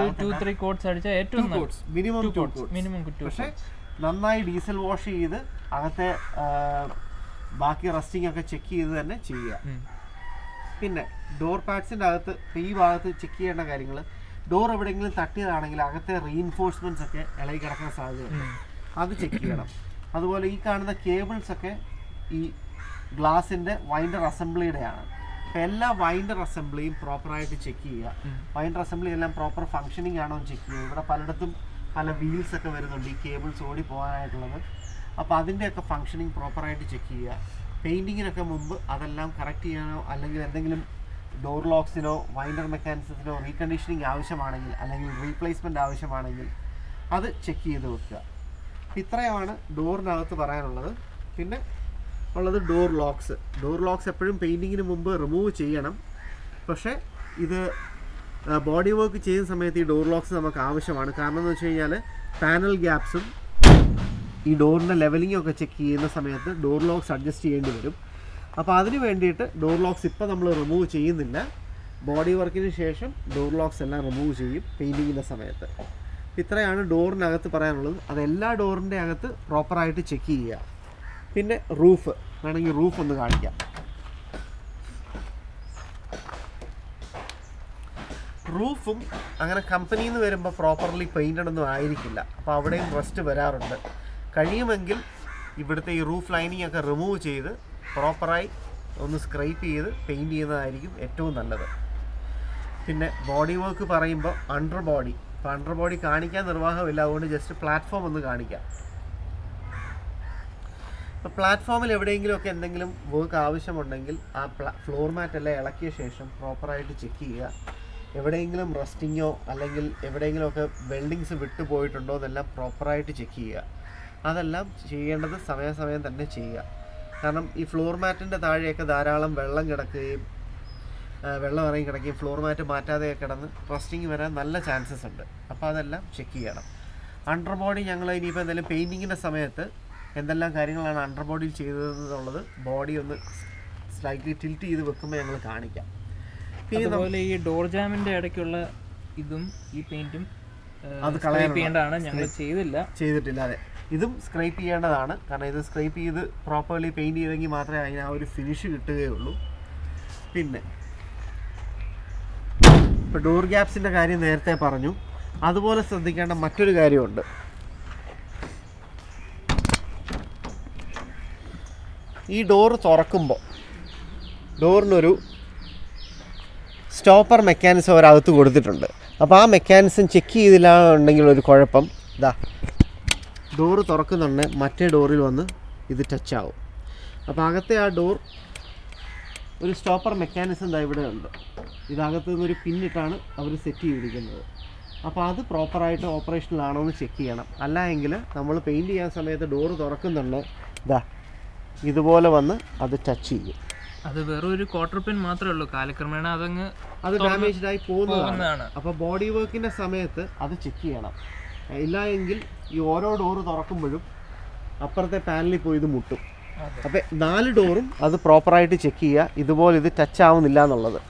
A: മിനിമം ടു കോട്ട്സ്, പക്ഷേ നന്നായി ഡീസൽ വാഷ് ചെയ്ത് അകത്തെ ബാക്കി റസ്റ്റിംഗ് ഒക്കെ ചെക്ക് ചെയ്ത് തന്നെ ചെയ്യുക. പിന്നെ ഡോർ പാഡ്സിൻ്റെ അകത്ത് ഈ ഭാഗത്ത് ചെക്ക് ചെയ്യേണ്ട കാര്യങ്ങൾ, ഡോർ എവിടെയെങ്കിലും തട്ടിയതാണെങ്കിൽ അകത്തെ റീഇൻഫോഴ്സ്മെന്റ്സ് ഒക്കെ ഇളകി കിടക്കാൻ സാധ്യതയുണ്ട്, അത് ചെക്ക് ചെയ്യണം. അതുപോലെ ഈ കാണുന്ന കേബിൾസ് ഒക്കെ ഈ ഗ്ലാസിൻ്റെ വൈൻഡർ അസംബ്ലിയുടെയാണ്. അപ്പോൾ എല്ലാ വൈൻഡർ അസംബ്ലിയും പ്രോപ്പറായിട്ട് ചെക്ക് ചെയ്യുക. വൈൻഡർ അസംബ്ലി എല്ലാം പ്രോപ്പർ ഫങ്ഷനിങ് ആണോ എന്ന് ചെക്ക് ചെയ്യുക. ഇവിടെ പലയിടത്തും പല വീൽസ് ഒക്കെ വരുന്നുണ്ട് ഈ കേബിൾസ് ഓടി പോകാനായിട്ടുള്ളത്. അപ്പോൾ അതിൻ്റെയൊക്കെ ഫങ്ഷനിങ് പ്രോപ്പറായിട്ട് ചെക്ക് ചെയ്യുക. പെയിൻറ്റിങ്ങിനൊക്കെ മുമ്പ് അതെല്ലാം കറക്റ്റ് ചെയ്യാനോ അല്ലെങ്കിൽ എന്തെങ്കിലും ഡോർ ലോക്സിനോ വൈൻഡർ മെക്കാനിസത്തിനോ റീകണ്ടീഷനിങ് ആവശ്യമാണെങ്കിൽ അല്ലെങ്കിൽ റീപ്ലേസ്മെൻറ്റ് ആവശ്യമാണെങ്കിൽ അത് ചെക്ക് ചെയ്ത് വെക്കുക. ഇത്രയുമാണ് ഡോറിനകത്ത് പറയാനുള്ളത്. പിന്നെ ഉള്ളത് ഡോർ ലോക്സ്. ഡോർ ലോക്സ് എപ്പോഴും പെയിൻറ്റിങ്ങിന് മുമ്പ് റിമൂവ് ചെയ്യണം. പക്ഷേ ഇത് ബോഡി വർക്ക് ചെയ്യുന്ന സമയത്ത് ഈ ഡോർ ലോക്സ് നമുക്ക് ആവശ്യമാണ്. കാരണം എന്ന് വെച്ച് കഴിഞ്ഞാൽ പാനൽ ഗ്യാപ്സും ഈ ഡോറിൻ്റെ ലെവലിംഗും ഒക്കെ ചെക്ക് ചെയ്യുന്ന സമയത്ത് ഡോർ ലോക്സ് അഡ്ജസ്റ്റ് ചെയ്യേണ്ടി വരും. അപ്പോൾ അതിന് വേണ്ടിയിട്ട് ഡോർ ലോക്സ് ഇപ്പോൾ നമ്മൾ റിമൂവ് ചെയ്യുന്നില്ല. ബോഡി വർക്കിന് ശേഷം ഡോർ ലോക്സ് എല്ലാം റിമൂവ് ചെയ്യും പെയിൻറ്റിങ്ങിൻ്റെ സമയത്ത്. ഇത്രയാണ് ഡോറിനകത്ത് പറയാനുള്ളത്. അത് എല്ലാ ഡോറിൻ്റെ അകത്ത് പ്രോപ്പറായിട്ട് ചെക്ക് ചെയ്യുക. പിന്നെ റൂഫ് വേണമെങ്കിൽ റൂഫ് ഒന്ന് കാണിക്കാം. റൂഫും അങ്ങനെ കമ്പനിയിൽ നിന്ന് വരുമ്പോൾ പ്രോപ്പർലി പെയിൻറ്റഡ് ഒന്നും ആയിരിക്കില്ല. അപ്പോൾ അവിടെയും റസ്റ്റ് വരാറുണ്ട്. കഴിയുമെങ്കിൽ ഇവിടുത്തെ ഈ റൂഫ് ലൈനിങ് ഒക്കെ റിമൂവ് ചെയ്ത് പ്രോപ്പറായി ഒന്ന് സ്ക്രൈപ്പ് ചെയ്ത് പെയിൻറ്റ് ചെയ്യുന്നതായിരിക്കും ഏറ്റവും നല്ലത്. പിന്നെ ബോഡി വർക്ക് പറയുമ്പോൾ അണ്ടർ ബോഡി, ഇപ്പോൾ അണ്ടർ ബോഡി കാണിക്കാൻ നിർവാഹമില്ല, അതുകൊണ്ട് ജസ്റ്റ് പ്ലാറ്റ്ഫോം ഒന്ന് കാണിക്കാം. ഇപ്പോൾ പ്ലാറ്റ്ഫോമിൽ എവിടെയെങ്കിലുമൊക്കെ എന്തെങ്കിലും വർക്ക് ആവശ്യമുണ്ടെങ്കിൽ ആ പ്ലാ ഫ്ലോർ മാറ്റ് എല്ലാം ഇളക്കിയ ശേഷം പ്രോപ്പറായിട്ട് ചെക്ക് ചെയ്യുക. എവിടെയെങ്കിലും റസ്റ്റിങ്ങോ അല്ലെങ്കിൽ എവിടെയെങ്കിലുമൊക്കെ വെൽഡിങ്സ് വിട്ടു പോയിട്ടുണ്ടോ എന്നെല്ലാം പ്രോപ്പറായിട്ട് ചെക്ക് ചെയ്യുക. അതെല്ലാം ചെയ്യേണ്ടത് സമയാസമയം തന്നെ ചെയ്യുക. കാരണം ഈ ഫ്ലോർ മാറ്റിൻ്റെ താഴെയൊക്കെ ധാരാളം വെള്ളം കിടക്കുകയും വെള്ളം ഇറങ്ങി കിടക്കുകയും ഫ്ലോർ മാറ്റ് മാറ്റാതെ കിടന്ന് റസ്റ്റിങ് വരാൻ നല്ല ചാൻസസ് ഉണ്ട്. അപ്പോൾ അതെല്ലാം ചെക്ക് ചെയ്യണം. അണ്ടർ ബോഡി ഞങ്ങൾ ഇനിയിപ്പോൾ എന്തെങ്കിലും പെയിൻറ്റിങ്ങിൻ്റെ സമയത്ത് എന്തെല്ലാം കാര്യങ്ങളാണ് അണ്ടർ ബോഡിയിൽ ചെയ്തതെന്നുള്ളത് ബോഡി ഒന്ന് സ്ലൈറ്റ്ലി ടിൽറ്റ് ചെയ്ത് വെക്കുമ്പോൾ ഞങ്ങൾ കാണിക്കാം.
B: അതുപോലെ ഈ ഡോർ ജാമിൻ്റെ ഇടയ്ക്കുള്ള ഇതും ഈ പെയിൻറ്റും അത് സ്ക്രൈപ്പ് ചെയ്യേണ്ടതാണ്. ഞങ്ങൾ ചെയ്തില്ല
A: ചെയ്തിട്ടില്ല അതെ, ഇതും സ്ക്രൈപ്പ് ചെയ്യേണ്ടതാണ്. കാരണം ഇത് സ്ക്രൈപ്പ് ചെയ്ത് പ്രോപ്പർലി പെയിൻറ്റ് ചെയ്തെങ്കിൽ മാത്രമേ അതിന് ആ ഒരു ഫിനിഷ് കിട്ടുകയുള്ളൂ. പിന്നെ ഇപ്പോൾ ഡോർ ഗ്യാപ്സിൻ്റെ കാര്യം നേരത്തെ പറഞ്ഞു. അതുപോലെ ശ്രദ്ധിക്കേണ്ട മറ്റൊരു കാര്യമുണ്ട്. ഈ ഡോറ് തുറക്കുമ്പോൾ ഡോറിനൊരു സ്റ്റോപ്പർ മെക്കാനിസം ഒരകത്ത് കൊടുത്തിട്ടുണ്ട്. അപ്പോൾ ആ മെക്കാനിസം ചെക്ക് ചെയ്തില്ല എന്നുണ്ടെങ്കിൽ ഒരു കുഴപ്പം, ഇതാ ഡോറ് തുറക്കുന്നുണ്ട് മറ്റേ ഡോറിൽ വന്ന് ഇത് ടച്ച് ആവും. അപ്പോൾ അകത്തെ ആ ഡോർ ഒരു സ്റ്റോപ്പർ മെക്കാനിസം ഇതാ ഇവിടെ ഉണ്ട്. ഇതകത്ത് നിന്നൊരു പിന്നിട്ടാണ് അവർ സെറ്റ് ചെയ്തിരിക്കുന്നത്. അപ്പോൾ അത് പ്രോപ്പറായിട്ട് ഓപ്പറേഷണൽ ആണോ എന്ന് ചെക്ക് ചെയ്യണം. അല്ല എങ്കിൽ നമ്മൾ പെയിൻറ്റ് ചെയ്യാൻ സമയത്ത് ഡോറ് തുറക്കുന്നുണ്ട്, ഇതാ ഇതുപോലെ വന്ന് അത് ടച്ച് ചെയ്യും.
B: അത് വെറും ഒരു ക്വാർട്ടർ പിൻ മാത്രമേ ഉള്ളൂ, കാലക്രമേണ അതങ്ങ്
A: അത് ഡാമേജ്ഡ് ആയി പോകുന്നതാണ്. അപ്പോൾ ബോഡി വർക്കിൻ്റെ സമയത്ത് അത് ചെക്ക് ചെയ്യണം. ഇല്ല എങ്കിൽ ഈ ഓരോ ഡോറ് തുറക്കുമ്പോഴും അപ്പുറത്തെ പാനലിൽ പോയി ഇത് മുട്ടും. അപ്പോൾ നാല് ഡോറും അത് പ്രോപ്പറായിട്ട് ചെക്ക് ചെയ്യുക, ഇതുപോലെ ഇത് ടച്ച് ആവുന്നില്ല എന്നുള്ളത്.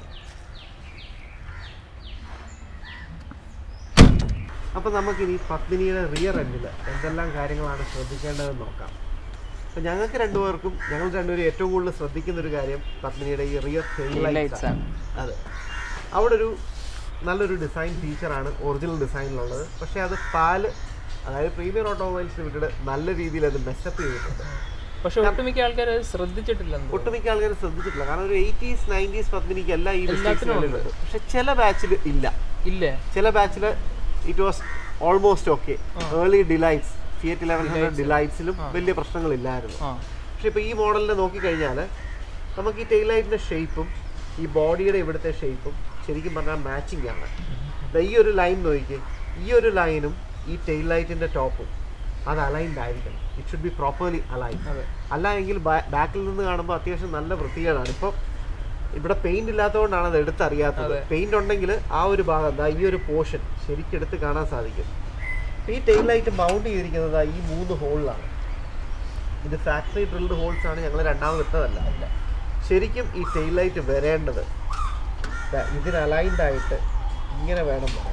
A: അപ്പോൾ നമുക്കിനി പത്മിനിയുടെ റിയർ എൻഡിൽ എന്തെല്ലാം കാര്യങ്ങളാണ് ശ്രദ്ധിക്കേണ്ടതെന്ന് നോക്കാം. അപ്പോൾ ഞങ്ങൾക്ക് രണ്ടുപേർക്കും ഞങ്ങൾ രണ്ടുപേരും ഏറ്റവും കൂടുതൽ ശ്രദ്ധിക്കുന്നൊരു കാര്യം പത്മിനിയുടെ ഈ റിയർ ടെയിൽ ലൈറ്റ്സ് ആണ്. അതെ, അവിടെ ഒരു നല്ലൊരു ഡിസൈൻ ഫീച്ചറാണ് ഒറിജിനൽ ഡിസൈനിലുള്ളത്. പക്ഷേ അത് പാല് അതായത് പ്രീമിയർ ഓട്ടോമൊബൈൽസ് ലിമിറ്റഡ് നല്ല രീതിയിൽ അത് മെസ്സപ്പ് ചെയ്തിട്ടുണ്ട്.
B: പക്ഷേ ഒട്ടുമിക്ക ആൾക്കാർ ശ്രദ്ധിച്ചിട്ടില്ല
A: ഒട്ടുമിക്ക ആൾക്കാർ ശ്രദ്ധിച്ചിട്ടില്ല കാരണം ഒരു എയ്റ്റീസ് നയൻറ്റീസ് പത്മിനിക്ക് എല്ലാ ഈ മിസ്റ്റേക്സുകളുണ്ട്. പക്ഷെ ചില ബാച്ചിൽ ഇല്ല.
B: ഇല്ലേ?
A: ചില ബാച്ചിൽ it was almost okay. Early delights Fiat eleven hundred ഡിലൈറ്റ്സിലും വലിയ പ്രശ്നങ്ങളില്ലായിരുന്നു. പക്ഷെ ഇപ്പോൾ ഈ മോഡലിൽ നോക്കിക്കഴിഞ്ഞാൽ നമുക്ക് ഈ ടെയിൽ ലൈറ്റിൻ്റെ ഷേപ്പും ഈ ബോഡിയുടെ ഇവിടുത്തെ ഷേപ്പും ശരിക്കും പറഞ്ഞാൽ മാച്ചിങ് ആണ്. ഈ ഒരു ലൈൻ നോക്കിക്കേ, ഈ ഒരു ലൈനും ഈ ടെയിൽ ലൈറ്റിൻ്റെ ടോപ്പും അത് അലൈൻഡ് ആയിരിക്കണം. It should be properly align. അല്ല എങ്കിൽ ബാക്കിൽ നിന്ന് കാണുമ്പോൾ അത്യാവശ്യം നല്ല വൃത്തികേടാണ്. ഇപ്പോൾ ഇവിടെ പെയിന്റ് ഇല്ലാത്തതുകൊണ്ടാണ് അത് എടുത്തറിയാത്തത്. പെയിന്റ് ഉണ്ടെങ്കിൽ ആ ഒരു ഭാഗം ദാ ഈ ഒരു പോർഷൻ ശരിക്കെടുത്ത് കാണാൻ സാധിക്കും. ഈ ടെയിൽ ലൈറ്റ് മൗണ്ട് ചെയ്തിരിക്കുന്നത് ഈ മൂന്ന് ഹോളിലാണ്. ഇത് ഫാക്ടറി ഡ്രിൽഡ് ഹോൾസ് ആണ്, ഞങ്ങൾ രണ്ടാമത് ഇട്ടതല്ല. അല്ല, ശരിക്കും ഈ ടെയിൽ ലൈറ്റ് വരേണ്ടത് ഇതിന് അലൈൻഡ് ആയിട്ട് ഇങ്ങനെ വേണം പറയാം.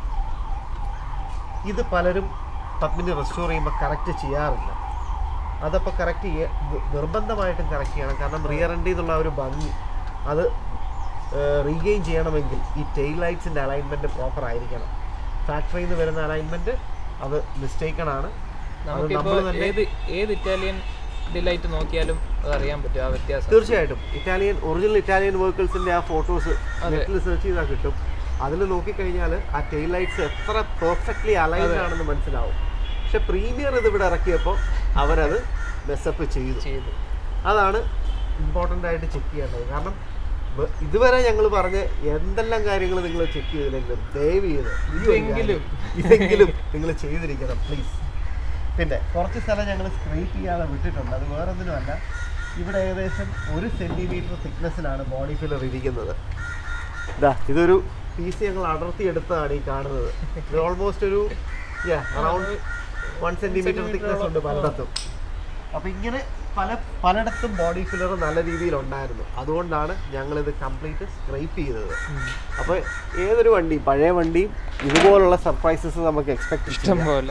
A: ഇത് പലരും പത്മിനി റെസ്റ്റോർ ചെയ്യുമ്പോൾ കറക്റ്റ് ചെയ്യാറില്ല. അതപ്പോൾ കറക്റ്റ് ചെയ്യ നിർബന്ധമായിട്ടും കറക്റ്റ് ചെയ്യണം. കാരണം റിയർ എൻഡിൽ നിന്നുള്ള ഒരു ഭംഗി അത് റീഗെയിൻ ചെയ്യണമെങ്കിൽ ഈ ടെയിൽ ലൈറ്റ്സിൻ്റെ അലൈൻമെൻറ്റ് പ്രോപ്പർ ആയിരിക്കണം. ഫാക്ടറിയിൽ നിന്ന് വരുന്ന അലൈൻമെൻറ്റ് അത് മിസ്റ്റേക്കണാണ്.
B: ഏത് ഏത് ഇറ്റാലിയൻ ഡിലൈറ്റ് നോക്കിയാലും അത് അറിയാൻ പറ്റും ആ വ്യത്യാസം.
A: തീർച്ചയായിട്ടും ഇറ്റാലിയൻ ഒറിജിനൽ ഇറ്റാലിയൻ വെഹിക്കിൾസിൻ്റെ ആ ഫോട്ടോസ് നെറ്റിൽ സെർച്ച് ചെയ്താൽ കിട്ടും. അതിൽ നോക്കിക്കഴിഞ്ഞാൽ ആ ടെയിൽ ലൈറ്റ്സ് എത്ര പെർഫെക്റ്റ്ലി അലൈൻഡ് ആണെന്ന് മനസ്സിലാവും. പക്ഷെ പ്രീമിയർ ഇത് ഇവിടെ ഇറക്കിയപ്പോൾ അവരത് മെസ്സപ്പ് ചെയ്തു ചെയ്തു അതാണ് ഇമ്പോർട്ടൻ്റ് ആയിട്ട് ചെക്ക് ചെയ്യേണ്ടത്. കാരണം ഇതുവരെ ഞങ്ങൾ പറഞ്ഞ എന്തെല്ലാം കാര്യങ്ങൾ നിങ്ങൾ ചെക്ക് ചെയ്തില്ലെങ്കിലും ദയവ് ചെയ്ത് ഇതെങ്കിലും ഇതെങ്കിലും നിങ്ങൾ ചെയ്തിരിക്കണം പ്ലീസ്. പിന്നെ കുറച്ച് സ്ഥലം ഞങ്ങൾ സ്ക്രേപ്പ് ചെയ്യാതെ വിട്ടിട്ടുണ്ട്. അത് വേറൊന്നിനുമല്ല, ഇവിടെ ഏകദേശം ഒരു സെൻറ്റിമീറ്റർ തിക്നെസ്സിലാണ് ബോഡി ഫില്ലർ ഇരിക്കുന്നത്. ഇതാ ഇതൊരു പീസ് ഞങ്ങൾ അടർത്തി എടുത്തതാണ് ഈ കാണുന്നത്. ഇത് ഓൾമോസ്റ്റ് ഒരു അറൗണ്ട് വൺ സെൻറ്റിമീറ്റർ തിക്നെസ് ഉണ്ട് പലയിടത്തും. അപ്പോൾ ഇങ്ങനെ പല പലയിടത്തും ബോഡി ഫില്ലർ നല്ല രീതിയിലുണ്ടായിരുന്നു. അതുകൊണ്ടാണ് ഞങ്ങളിത് കംപ്ലീറ്റ് സ്ക്രൈപ്പ് ചെയ്തത്. അപ്പോൾ ഏതൊരു വണ്ടിയും പഴയ വണ്ടിയും ഇതുപോലുള്ള സർപ്രൈസസ് നമുക്ക് എക്സ്പെക്ട്
B: ഇഷ്ടം പോലെ.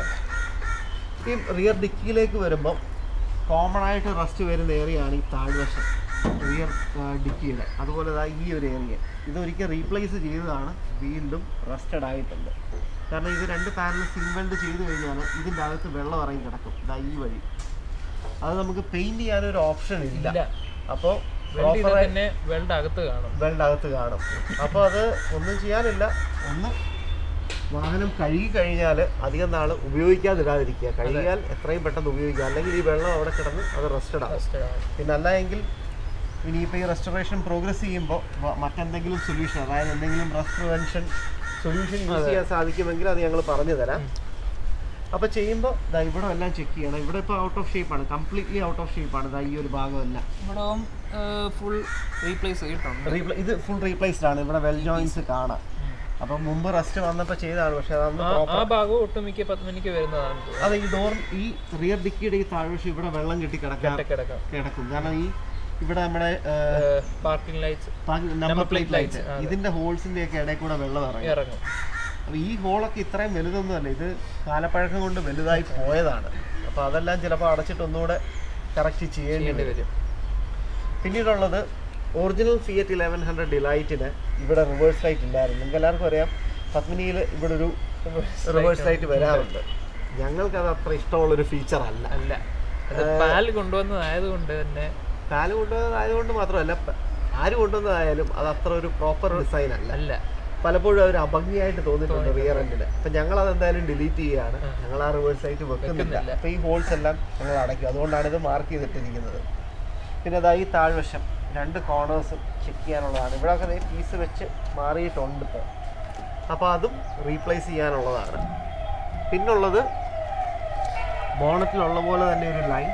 A: ഈ റിയർ ഡിക്കിയിലേക്ക് വരുമ്പോൾ കോമൺ ആയിട്ട് റസ്റ്റ് വരുന്ന ഏരിയയാണ് ഈ താഴ്വശം റിയർ ഡിക്കിയുടെ. അതുപോലെ ഈ ഒരു ഏരിയ ഇതൊരിക്കൽ റീപ്ലേസ് ചെയ്തതാണ്, വീണ്ടും റസ്റ്റഡ് ആയിട്ടുണ്ട്. കാരണം ഇത് രണ്ട് പാനൽ സിം വെൽഡ് ചെയ്ത് കഴിഞ്ഞാൽ ഇതിൻ്റെ അകത്ത് വെള്ളം ഇറങ്ങി കിടക്കും. ഇതാ ഈ വഴി അത് നമുക്ക് പെയിന്റ് ചെയ്യാനൊരു ഓപ്ഷൻ ഇല്ല. അപ്പോൾ
B: വെൽഡ് അകത്ത് കാണും
A: വെൽഡ് അകത്ത് കാണും അപ്പോൾ അത് ഒന്നും ചെയ്യാനില്ല. ഒന്ന് വാഹനം കഴുകി കഴിഞ്ഞാൽ അധികം നാൾ ഉപയോഗിക്കാതിരാതിരിക്കുക. കഴുകിയാൽ എത്രയും പെട്ടെന്ന് ഉപയോഗിക്കുക. അല്ലെങ്കിൽ ഈ വെള്ളം അവിടെ കിടന്ന് അത് റെസ്റ്റഡ് ആവും. പിന്നെ അല്ല എങ്കിൽ ഇനിയിപ്പോൾ ഈ റെസ്റ്റോറേഷൻ പ്രോഗ്രസ് ചെയ്യുമ്പോൾ മറ്റെന്തെങ്കിലും സൊല്യൂഷൻ, അതായത് എന്തെങ്കിലും റസ്റ്റ് പ്രിവെൻഷൻ സൊല്യൂഷൻ യൂസ് ചെയ്യാൻ സാധിക്കുമെങ്കിൽ അത് ഞങ്ങൾ പറഞ്ഞു തരാം. അപ്പോൾ ചെയ്യുമ്പോൾ ഇതാ ഇവിടെ എല്ലാം ചെക്ക് ചെയ്യണം. ഇവിടെ ഇപ്പോൾ ഔട്ട് ഓഫ് ഷേപ്പാണ്, കംപ്ലീറ്റ്ലി ഔട്ട് ഓഫ് ഷേപ്പാണ്. ഇതാ ഈ ഒരു ഭാഗമല്ല
B: ഇവിടെ ഫുൾ റീപ്ലേസ് ചെയ്തിട്ടുണ്ട്.
A: റീപ്ലേ ഇത് ഫുൾ റീപ്ലേസ്ഡ് ആണ്. ഇവിടെ വെൽ ജോയിൻസ് കാണാം. അപ്പം മുമ്പ് റസ്റ്റ് വന്നപ്പോൾ ചെയ്തതാണ്. പക്ഷേ അതൊന്ന്
B: ആ ഭാഗം ഒട്ടുമിക്ക പത്മിനിക്ക് വരുന്നതാണ്.
A: അതെ, ഈ ഡോർ ഈ റിയർ ഡിക്കിയുടെ ഈ താഴ്വശം ഇവിടെ വെള്ളം കെട്ടി കിടക്കാം കിടക്കും. കാരണം ഈ ഇവിടെ നമ്മുടെ
B: parking lights,
A: number plate lights, ഇതിന്റെ ഹോൾസിന്റെ ഒക്കെ ഇടയിൽ കൂടെ വെള്ളം ഇറങ്ങും. അപ്പോൾ ഈ ഹോളൊക്കെ ഇത്രയും വലുതൊന്നുമല്ല, ഇത് കാലപ്പഴക്കം കൊണ്ട് വലുതായി പോയതാണ്. അപ്പോൾ അതെല്ലാം ചിലപ്പോൾ അടച്ചിട്ട് ഒന്നുകൂടെ കറക്റ്റ് ചെയ്യേണ്ടി വരും. പിന്നീടുള്ളത് ഒറിജിനൽ ഫിയറ്റ് ഇലവൻ ഹൺഡ്രഡ് ഡിലൈറ്റിന് ഇവിടെ റിവേഴ്സ് ലൈറ്റ് ഉണ്ടായിരുന്നു. നിങ്ങൾക്ക് എല്ലാവർക്കും അറിയാം പത്മിനിയിൽ ഇവിടെ ഒരു റിവേഴ്സ് ലൈറ്റ് വരാറുണ്ട്. ഞങ്ങൾക്കത് അത്ര ഇഷ്ടമുള്ളൊരു ഫീച്ചർ അല്ല
B: അല്ല പാൽ കൊണ്ടുവന്നതായതുകൊണ്ട് തന്നെ
A: പാല് കൊണ്ടുവന്നതായതുകൊണ്ട് മാത്രമല്ല, ആര് കൊണ്ടുവന്നതായാലും അത് അത്ര ഒരു പ്രോപ്പർ ഡിസൈൻ അല്ല അല്ല പലപ്പോഴും അവർ അഭംഗിയായിട്ട് തോന്നിയിട്ടുണ്ട് റിയർ എൻഡിന്. അപ്പം ഞങ്ങൾ അതെന്തായാലും ഡിലീറ്റ് ചെയ്യുകയാണ്. ഞങ്ങൾ ആ റിവേഴ്സ് ലൈറ്റ് വെക്കുന്നില്ല. അപ്പോൾ ഈ ഹോൾസ് എല്ലാം ഞങ്ങൾ അടയ്ക്കും. അതുകൊണ്ടാണ് ഇത് മാർക്ക് ചെയ്തിട്ടിരിക്കുന്നത്. പിന്നെ അതാ ഈ താഴ്വശം രണ്ട് കോർണേഴ്സും ചെക്ക് ചെയ്യാനുള്ളതാണ്. ഇവിടെയൊക്കെ പീസ് വെച്ച് മാറിയിട്ടുണ്ട് ഇപ്പോൾ. അപ്പോൾ അതും റീപ്ലേസ് ചെയ്യാനുള്ളതാണ്. പിന്നുള്ളത് ബോണറ്റിലുള്ള പോലെ തന്നെ ഒരു ലൈൻ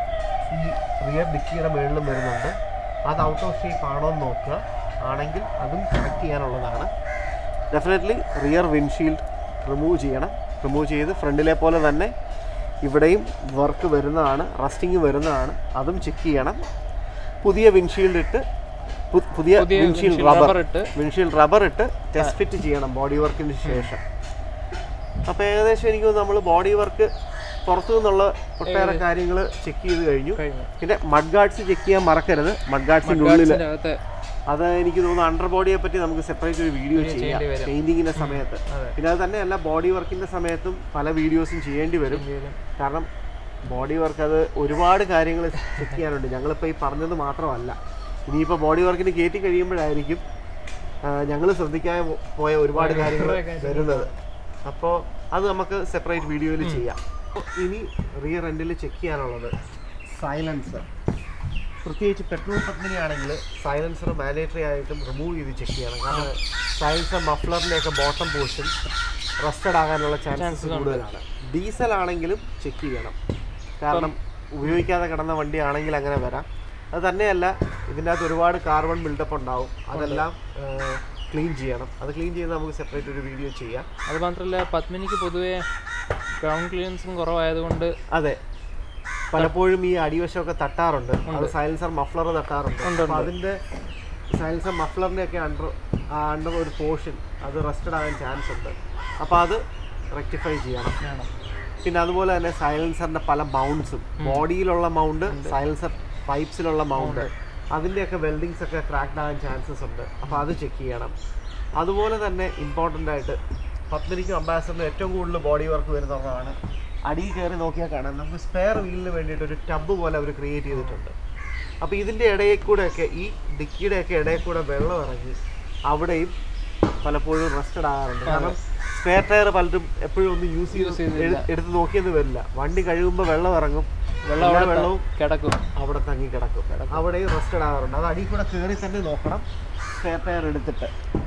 A: ഈ റിയർ ഡിക്കിയുടെ മുകളിലും വരുന്നുണ്ട്. അത് ഔട്ട് ഓഫ് ഷേപ്പ് ആണോ എന്ന് നോക്കുക. ആണെങ്കിൽ അതും കറക്റ്റ് ചെയ്യാനുള്ളതാണ്. ഡെഫിനറ്റ്ലി റിയർ വിൻഷീൽഡ് റിമൂവ് ചെയ്യണം. റിമൂവ് ചെയ്ത് ഫ്രണ്ടിലെ പോലെ തന്നെ ഇവിടെയും വർക്ക് വരുന്നതാണ്, റസ്റ്റിങ് വരുന്നതാണ്. അതും ചെക്ക് ചെയ്യണം. പുതിയ വിൻഷീൽഡ് ഇട്ട് പുതിയ വിൻഷീൽഡ് റബ്ബർ ഇട്ട് വിൻഷീൽഡ് റബ്ബർ ഇട്ട് ടെസ്റ്റ് ഫിറ്റ് ചെയ്യണം ബോഡി വർക്കിന് ശേഷം. അപ്പോൾ ഏകദേശം എനിക്ക് നമ്മൾ ബോഡി വർക്ക് പുറത്തു നിന്നുള്ള ഒട്ടേറെ കാര്യങ്ങൾ ചെക്ക് ചെയ്ത് കഴിഞ്ഞു. പിന്നെ മഡ് ഗാർഡ്സ് ചെക്ക് ചെയ്യാൻ മറക്കരുത്. മഡ് ഗാർഡ്സിൻ്റെ ഉള്ളിൽ അത് എനിക്ക് തോന്നുന്നു അണ്ടർ ബോഡിയെ പറ്റി നമുക്ക് സെപ്പറേറ്റ് ഒരു വീഡിയോ ചെയ്യാം പെയിന്റിങ്ങിൻ്റെ സമയത്ത്. പിന്നെ അത് തന്നെയല്ല ബോഡി വർക്കിൻ്റെ സമയത്തും പല വീഡിയോസും ചെയ്യേണ്ടി വരും. കാരണം ബോഡി വർക്ക് അത് ഒരുപാട് കാര്യങ്ങൾ ചെക്ക് ചെയ്യാനുണ്ട്. ഞങ്ങളിപ്പോൾ ഈ പറഞ്ഞത് മാത്രമല്ല, ഇനിയിപ്പോൾ ബോഡി വർക്കിന് കയറ്റി കഴിയുമ്പോഴായിരിക്കും ഞങ്ങൾ ശ്രദ്ധിക്കാൻ പോയ ഒരുപാട് കാര്യങ്ങൾ വരുന്നത്. അപ്പോൾ അത് നമുക്ക് സെപ്പറേറ്റ് വീഡിയോയിൽ ചെയ്യാം. ഇനി റിയർ എൻഡിൽ ചെക്ക് ചെയ്യാനുള്ളത് സൈലൻസർ. പ്രത്യേകിച്ച് പെട്രോൾ പത്മിനി ആണെങ്കിൽ സൈലൻസർ മാൻഡേറ്ററി ആയിട്ടും റിമൂവ് ചെയ്ത് ചെക്ക് ചെയ്യണം. കാരണം സൈലൻസർ മഫ്ലറിൻ്റെയൊക്കെ ബോട്ടം പോർഷൻ റസ്റ്റഡ് ആകാനുള്ള ചാൻസസ് കൂടുതലാണ്. ഡീസൽ ആണെങ്കിലും ചെക്ക് ചെയ്യണം. കാരണം ഉപയോഗിക്കാതെ കിടന്ന വണ്ടി ആണെങ്കിൽ അങ്ങനെ വരാം. അത് തന്നെയല്ല, ഇതിൻ്റെ അകത്ത് ഒരുപാട് കാർബൺ ബിൽഡപ്പ് ഉണ്ടാവും. അതെല്ലാം ക്ലീൻ ചെയ്യണം. അത് ക്ലീൻ ചെയ്ത് നമുക്ക് സെപ്പറേറ്റ് ഒരു വീഡിയോ ചെയ്യാം.
B: അത് മാത്രമല്ല പത്മിനിക്ക് പൊതുവേ ഗ്രൗണ്ട് ക്ലിയറൻസും കുറവായതുകൊണ്ട്
A: അതെ, പലപ്പോഴും ഈ അടിവശമൊക്കെ തട്ടാറുണ്ട്. അത് സൈലൻസർ മഫ്ലർ തട്ടാറുണ്ട്. അപ്പോൾ അതിൻ്റെ സൈലൻസർ മഫ്ലറിൻ്റെ ഒക്കെ അണ്ടർ അണ്ടർ ഒരു പോർഷൻ അത് റസ്റ്റഡ് ആകാൻ ചാൻസ് ഉണ്ട്. അപ്പോൾ അത് റെക്ടിഫൈ ചെയ്യണം. പിന്നെ അതുപോലെ തന്നെ സൈലൻസറിൻ്റെ പല മൗണ്ട്സും, ബോഡിയിലുള്ള മൗണ്ട്, സൈലൻസർ പൈപ്സിലുള്ള മൗണ്ട്, അതിൻ്റെയൊക്കെ വെൽഡിങ്സ് ഒക്കെ ക്രാക്ഡ് ആകാൻ ചാൻസസ് ഉണ്ട്. അപ്പോൾ അത് ചെക്ക് ചെയ്യണം. അതുപോലെ തന്നെ ഇമ്പോർട്ടൻ്റ് ആയിട്ട് പത്മിനിക്കും അംബാസഡറിനും ഏറ്റവും കൂടുതൽ ബോഡി വർക്ക് വരുന്നതാണ് അടിയിൽ കയറി നോക്കിയാൽ കാണാം, നമുക്ക് സ്പെയർ വീലിന് വേണ്ടിയിട്ട് ഒരു ടബ് പോലെ അവർ ക്രിയേറ്റ് ചെയ്തിട്ടുണ്ട്. അപ്പോൾ ഇതിൻ്റെ ഇടയിൽ കൂടെയൊക്കെ ഈ ഡിക്കിയുടെയൊക്കെ ഇടയിൽ കൂടെ വെള്ളം ഇറങ്ങി അവിടെയും പലപ്പോഴും റസ്റ്റഡ് ആകാറുണ്ട്. കാരണം സ്പെയർ ടയർ പലരും എപ്പോഴും ഒന്ന് യൂസ് ചെയ്ത് എടുത്ത് നോക്കിയെന്ന് വരില്ല. വണ്ടി കഴുകുമ്പോൾ വെള്ളം ഇറങ്ങും, വെള്ളം വെള്ളവും കിടക്കും, അവിടെ തങ്ങി കിടക്കും, അവിടെയും റസ്റ്റഡ് ആകാറുണ്ട്. അത് അടിയിൽ കൂടെ കയറി തന്നെ നോക്കണം സ്പെയർ ടയർ എടുത്തിട്ട്.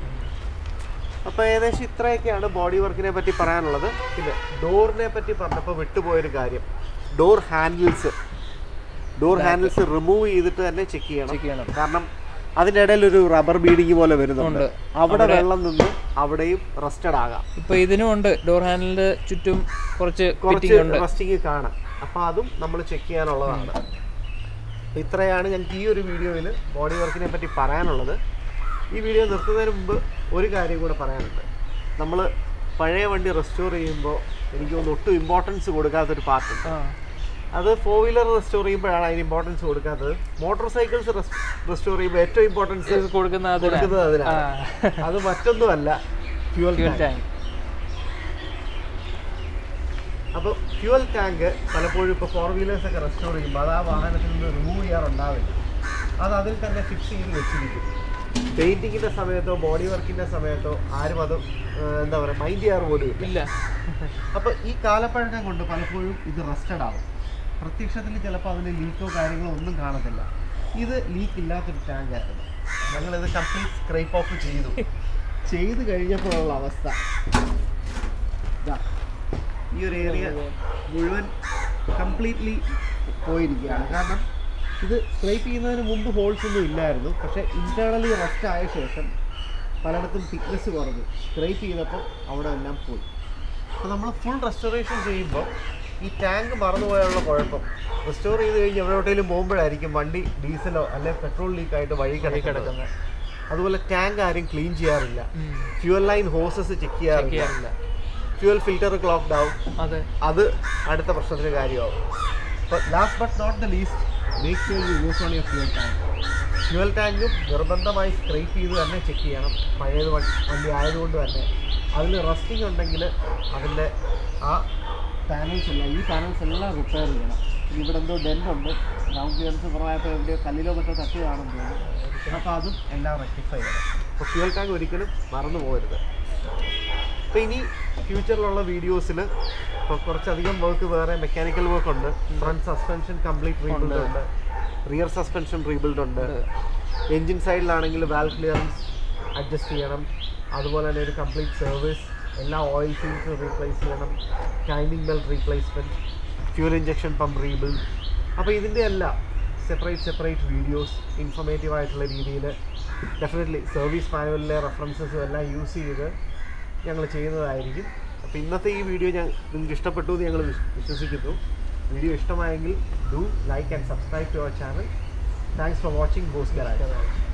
A: അപ്പോൾ ഏകദേശം ഇത്രയൊക്കെയാണ് ബോഡി വർക്കിനെ പറ്റി പറയാനുള്ളത്. പിന്നെ ഡോറിനെ പറ്റി പറഞ്ഞപ്പോൾ വിട്ടുപോയൊരു കാര്യം, door handles door handles remove ചെയ്തിട്ട് തന്നെ ചെക്ക് ചെയ്യണം. കാരണം അതിൻ്റെ ഇടയിൽ ഒരു റബ്ബർ ബീഡിങ് പോലെ വരുന്നുണ്ട്. അവിടെ വെള്ളം നിന്ന് അവിടെയും റസ്റ്റഡ് ആകാം.
B: ഇപ്പൊ ഇതിനും ഉണ്ട് ഡോർ ഹാൻഡിലിന്റെ ചുറ്റും കുറച്ച്
A: കുറച്ച് റസ്റ്റിങ് കാണാം. അപ്പോൾ അതും നമ്മൾ ചെക്ക് ചെയ്യാനുള്ളതാണ്. ഇത്രയാണ് ഞങ്ങൾക്ക് ഈ ഒരു വീഡിയോയിൽ ബോഡി വർക്കിനെ പറ്റി പറയാനുള്ളത്. ഈ വീഡിയോ നിർത്തുന്നതിന് മുമ്പ് ഒരു കാര്യം കൂടെ പറയാനുണ്ട്. നമ്മൾ പഴയ വണ്ടി റെസ്റ്റോർ ചെയ്യുമ്പോൾ എനിക്ക് തോന്നുന്നു ഒട്ടും ഇമ്പോർട്ടൻസ് കൊടുക്കാത്തൊരു പാർട്ടുണ്ട്. അത് ഫോർ വീലർ റെസ്റ്റോർ ചെയ്യുമ്പോഴാണ് അതിന് ഇമ്പോർട്ടൻസ് കൊടുക്കാത്തത്. മോട്ടോർ സൈക്കിൾസ് റെസ്റ്റോർ ചെയ്യുമ്പോൾ ഏറ്റവും ഇമ്പോർട്ടൻസ് കൊടുക്കുന്നത് കൊടുക്കുന്നത് അതിനാണ്. അത് മറ്റൊന്നുമല്ല, ഫ്യൂവൽ ടാങ്ക്. അപ്പോൾ ഫ്യൂവൽ ടാങ്ക് പലപ്പോഴും ഇപ്പോൾ ഫോർ വീലേഴ്സൊക്കെ റെസ്റ്റോർ ചെയ്യുമ്പോൾ അത് ആ വാഹനത്തിൽ നിന്ന് റിമൂവ് ചെയ്യാറുണ്ടാവില്ല. അത് അതിൽ തന്നെ ഫിക്സ് ചെയ്ത് വെച്ചിരിക്കും. പെയിൻറ്റിങ്ങിൻ്റെ സമയത്തോ ബോഡി വർക്കിൻ്റെ സമയത്തോ ആരും അത് എന്താ പറയുക മൈൻഡ് ചെയ്യാറ് പോലും ഇല്ല. അപ്പോൾ ഈ കാലപ്പഴക്കം കൊണ്ട് പലപ്പോഴും ഇത് റസ്റ്റഡ് ആവും. പ്രത്യക്ഷത്തിൽ ചിലപ്പോൾ അതിന് ലീക്കോ കാര്യങ്ങളോ ഒന്നും കാണത്തില്ല. ഇത് ലീക്ക് ഇല്ലാത്തൊരു ടാങ്കായിരുന്നു. ഞങ്ങളിത് കംപ്ലീറ്റ് സ്ക്രൈപ്പ് ഓഫ് ചെയ്തു. ചെയ്ത് കഴിഞ്ഞപ്പോഴുള്ള അവസ്ഥ ഇതാ, ഈ ഒരു ഏരിയ മുഴുവൻ കംപ്ലീറ്റ്ലി പോയിരിക്കുകയാണ്. കാരണം ഇത് സ്ക്രൈപ്പ് ചെയ്യുന്നതിന് മുമ്പ് ഹോൾസ് ഒന്നും ഇല്ലായിരുന്നു. പക്ഷേ ഇൻറ്റേർണലി റസ്റ്റ് ആയ ശേഷം പലയിടത്തും തിക്നെസ് കുറഞ്ഞു. സ്ക്രൈപ്പ് ചെയ്തപ്പോൾ അവിടെ എല്ലാം പോയി. അപ്പോൾ നമ്മൾ ഫുൾ റെസ്റ്റോറേഷൻ ചെയ്യുമ്പോൾ ഈ ടാങ്ക് മറന്നുപോയുള്ള കുഴപ്പം റെസ്റ്റോർ ചെയ്ത് കഴിഞ്ഞ് എവിടെയോട്ടേലും പോകുമ്പോഴായിരിക്കും വണ്ടി ഡീസലോ അല്ലെങ്കിൽ പെട്രോൾ ലീക്കായിട്ട് വഴി കിടക്കുന്നത്. അതുപോലെ ടാങ്ക് ആരും ക്ലീൻ ചെയ്യാറില്ല. ഫ്യൂവൽ ലൈൻ ഹോസസ് ചെക്ക് ചെയ്യാറില്ല. ഫ്യൂവൽ ഫിൽറ്റർ ക്ലോക്ക്ഡ് ആവും. അത് അടുത്ത പ്രശ്നത്തിന് കാര്യമാവും. അപ്പോൾ last but not the least, make sure you use on your fuel tank. Fuel ടാങ്കും നിർബന്ധമായി സ്ക്രൈപ്പ് ചെയ്ത് തന്നെ ചെക്ക് ചെയ്യണം. പഴയത് വണ്ടി ആയതുകൊണ്ട് തന്നെ അതിൽ റസ്റ്റിംഗ് ഉണ്ടെങ്കിൽ അതിൻ്റെ ആ പാനൽസ് എല്ലാം ഈ പാനൽസ് എല്ലാം റിപ്പയർ ചെയ്യണം. ഇവിടെ എന്തോ ഡെൻറ്റുണ്ട്, ഗ്രൗണ്ട് ക്ലിയറൻസ് കുറവായപ്പോൾ എവിടെയോ കല്ലിലോ മറ്റോ തട്ടി കാണും തോന്നുന്നു. അപ്പോൾ അതും എല്ലാം റെക്ടിഫൈ ചെയ്യണം. അപ്പോൾ ഫ്യൂവൽ ടാങ്ക് ഒരിക്കലും മറന്നു പോകരുത്. അപ്പോൾ ഇനി ഫ്യൂച്ചറിലുള്ള വീഡിയോസിൽ ഇപ്പോൾ കുറച്ചധികം വർക്ക് വേറെ മെക്കാനിക്കൽ വർക്ക് ഉണ്ട്. ഫ്രണ്ട് സസ്പെൻഷൻ കംപ്ലീറ്റ് റീബിൽഡ് ഉണ്ട്, റിയർ സസ്പെൻഷൻ റീബിൽഡ് ഉണ്ട്. എൻജിൻ സൈഡിലാണെങ്കിൽ വാൽവ് ക്ലിയറൻസ് അഡ്ജസ്റ്റ് ചെയ്യണം. അതുപോലെ തന്നെ ഒരു കംപ്ലീറ്റ് സർവീസ്, എല്ലാ ഓയിൽ ഫീൽസും റീപ്ലേസ് ചെയ്യണം, timing belt replacement, fuel injection pump rebuild. അപ്പോൾ ഇതിൻ്റെ എല്ലാം സെപ്പറേറ്റ് സെപ്പറേറ്റ് വീഡിയോസ് ഇൻഫോർമേറ്റീവ് ആയിട്ടുള്ള രീതിയിൽ ഡെഫിനറ്റ്ലി സർവീസ് മാനുവലിലെ റെഫറൻസസും എല്ലാം യൂസ് ചെയ്ത് ഞങ്ങൾ ചെയ്യുന്നതായിരിക്കും. അപ്പോൾ ഇന്നത്തെ ഈ വീഡിയോ ഞാൻ നിങ്ങൾക്ക് ഇഷ്ടപ്പെട്ടു എന്ന് ഞങ്ങൾ വിശ്വസിക്കുന്നു. വീഡിയോ ഇഷ്ടമായെങ്കിൽ do like and subscribe to our channel. Thanks for watching Boss garage.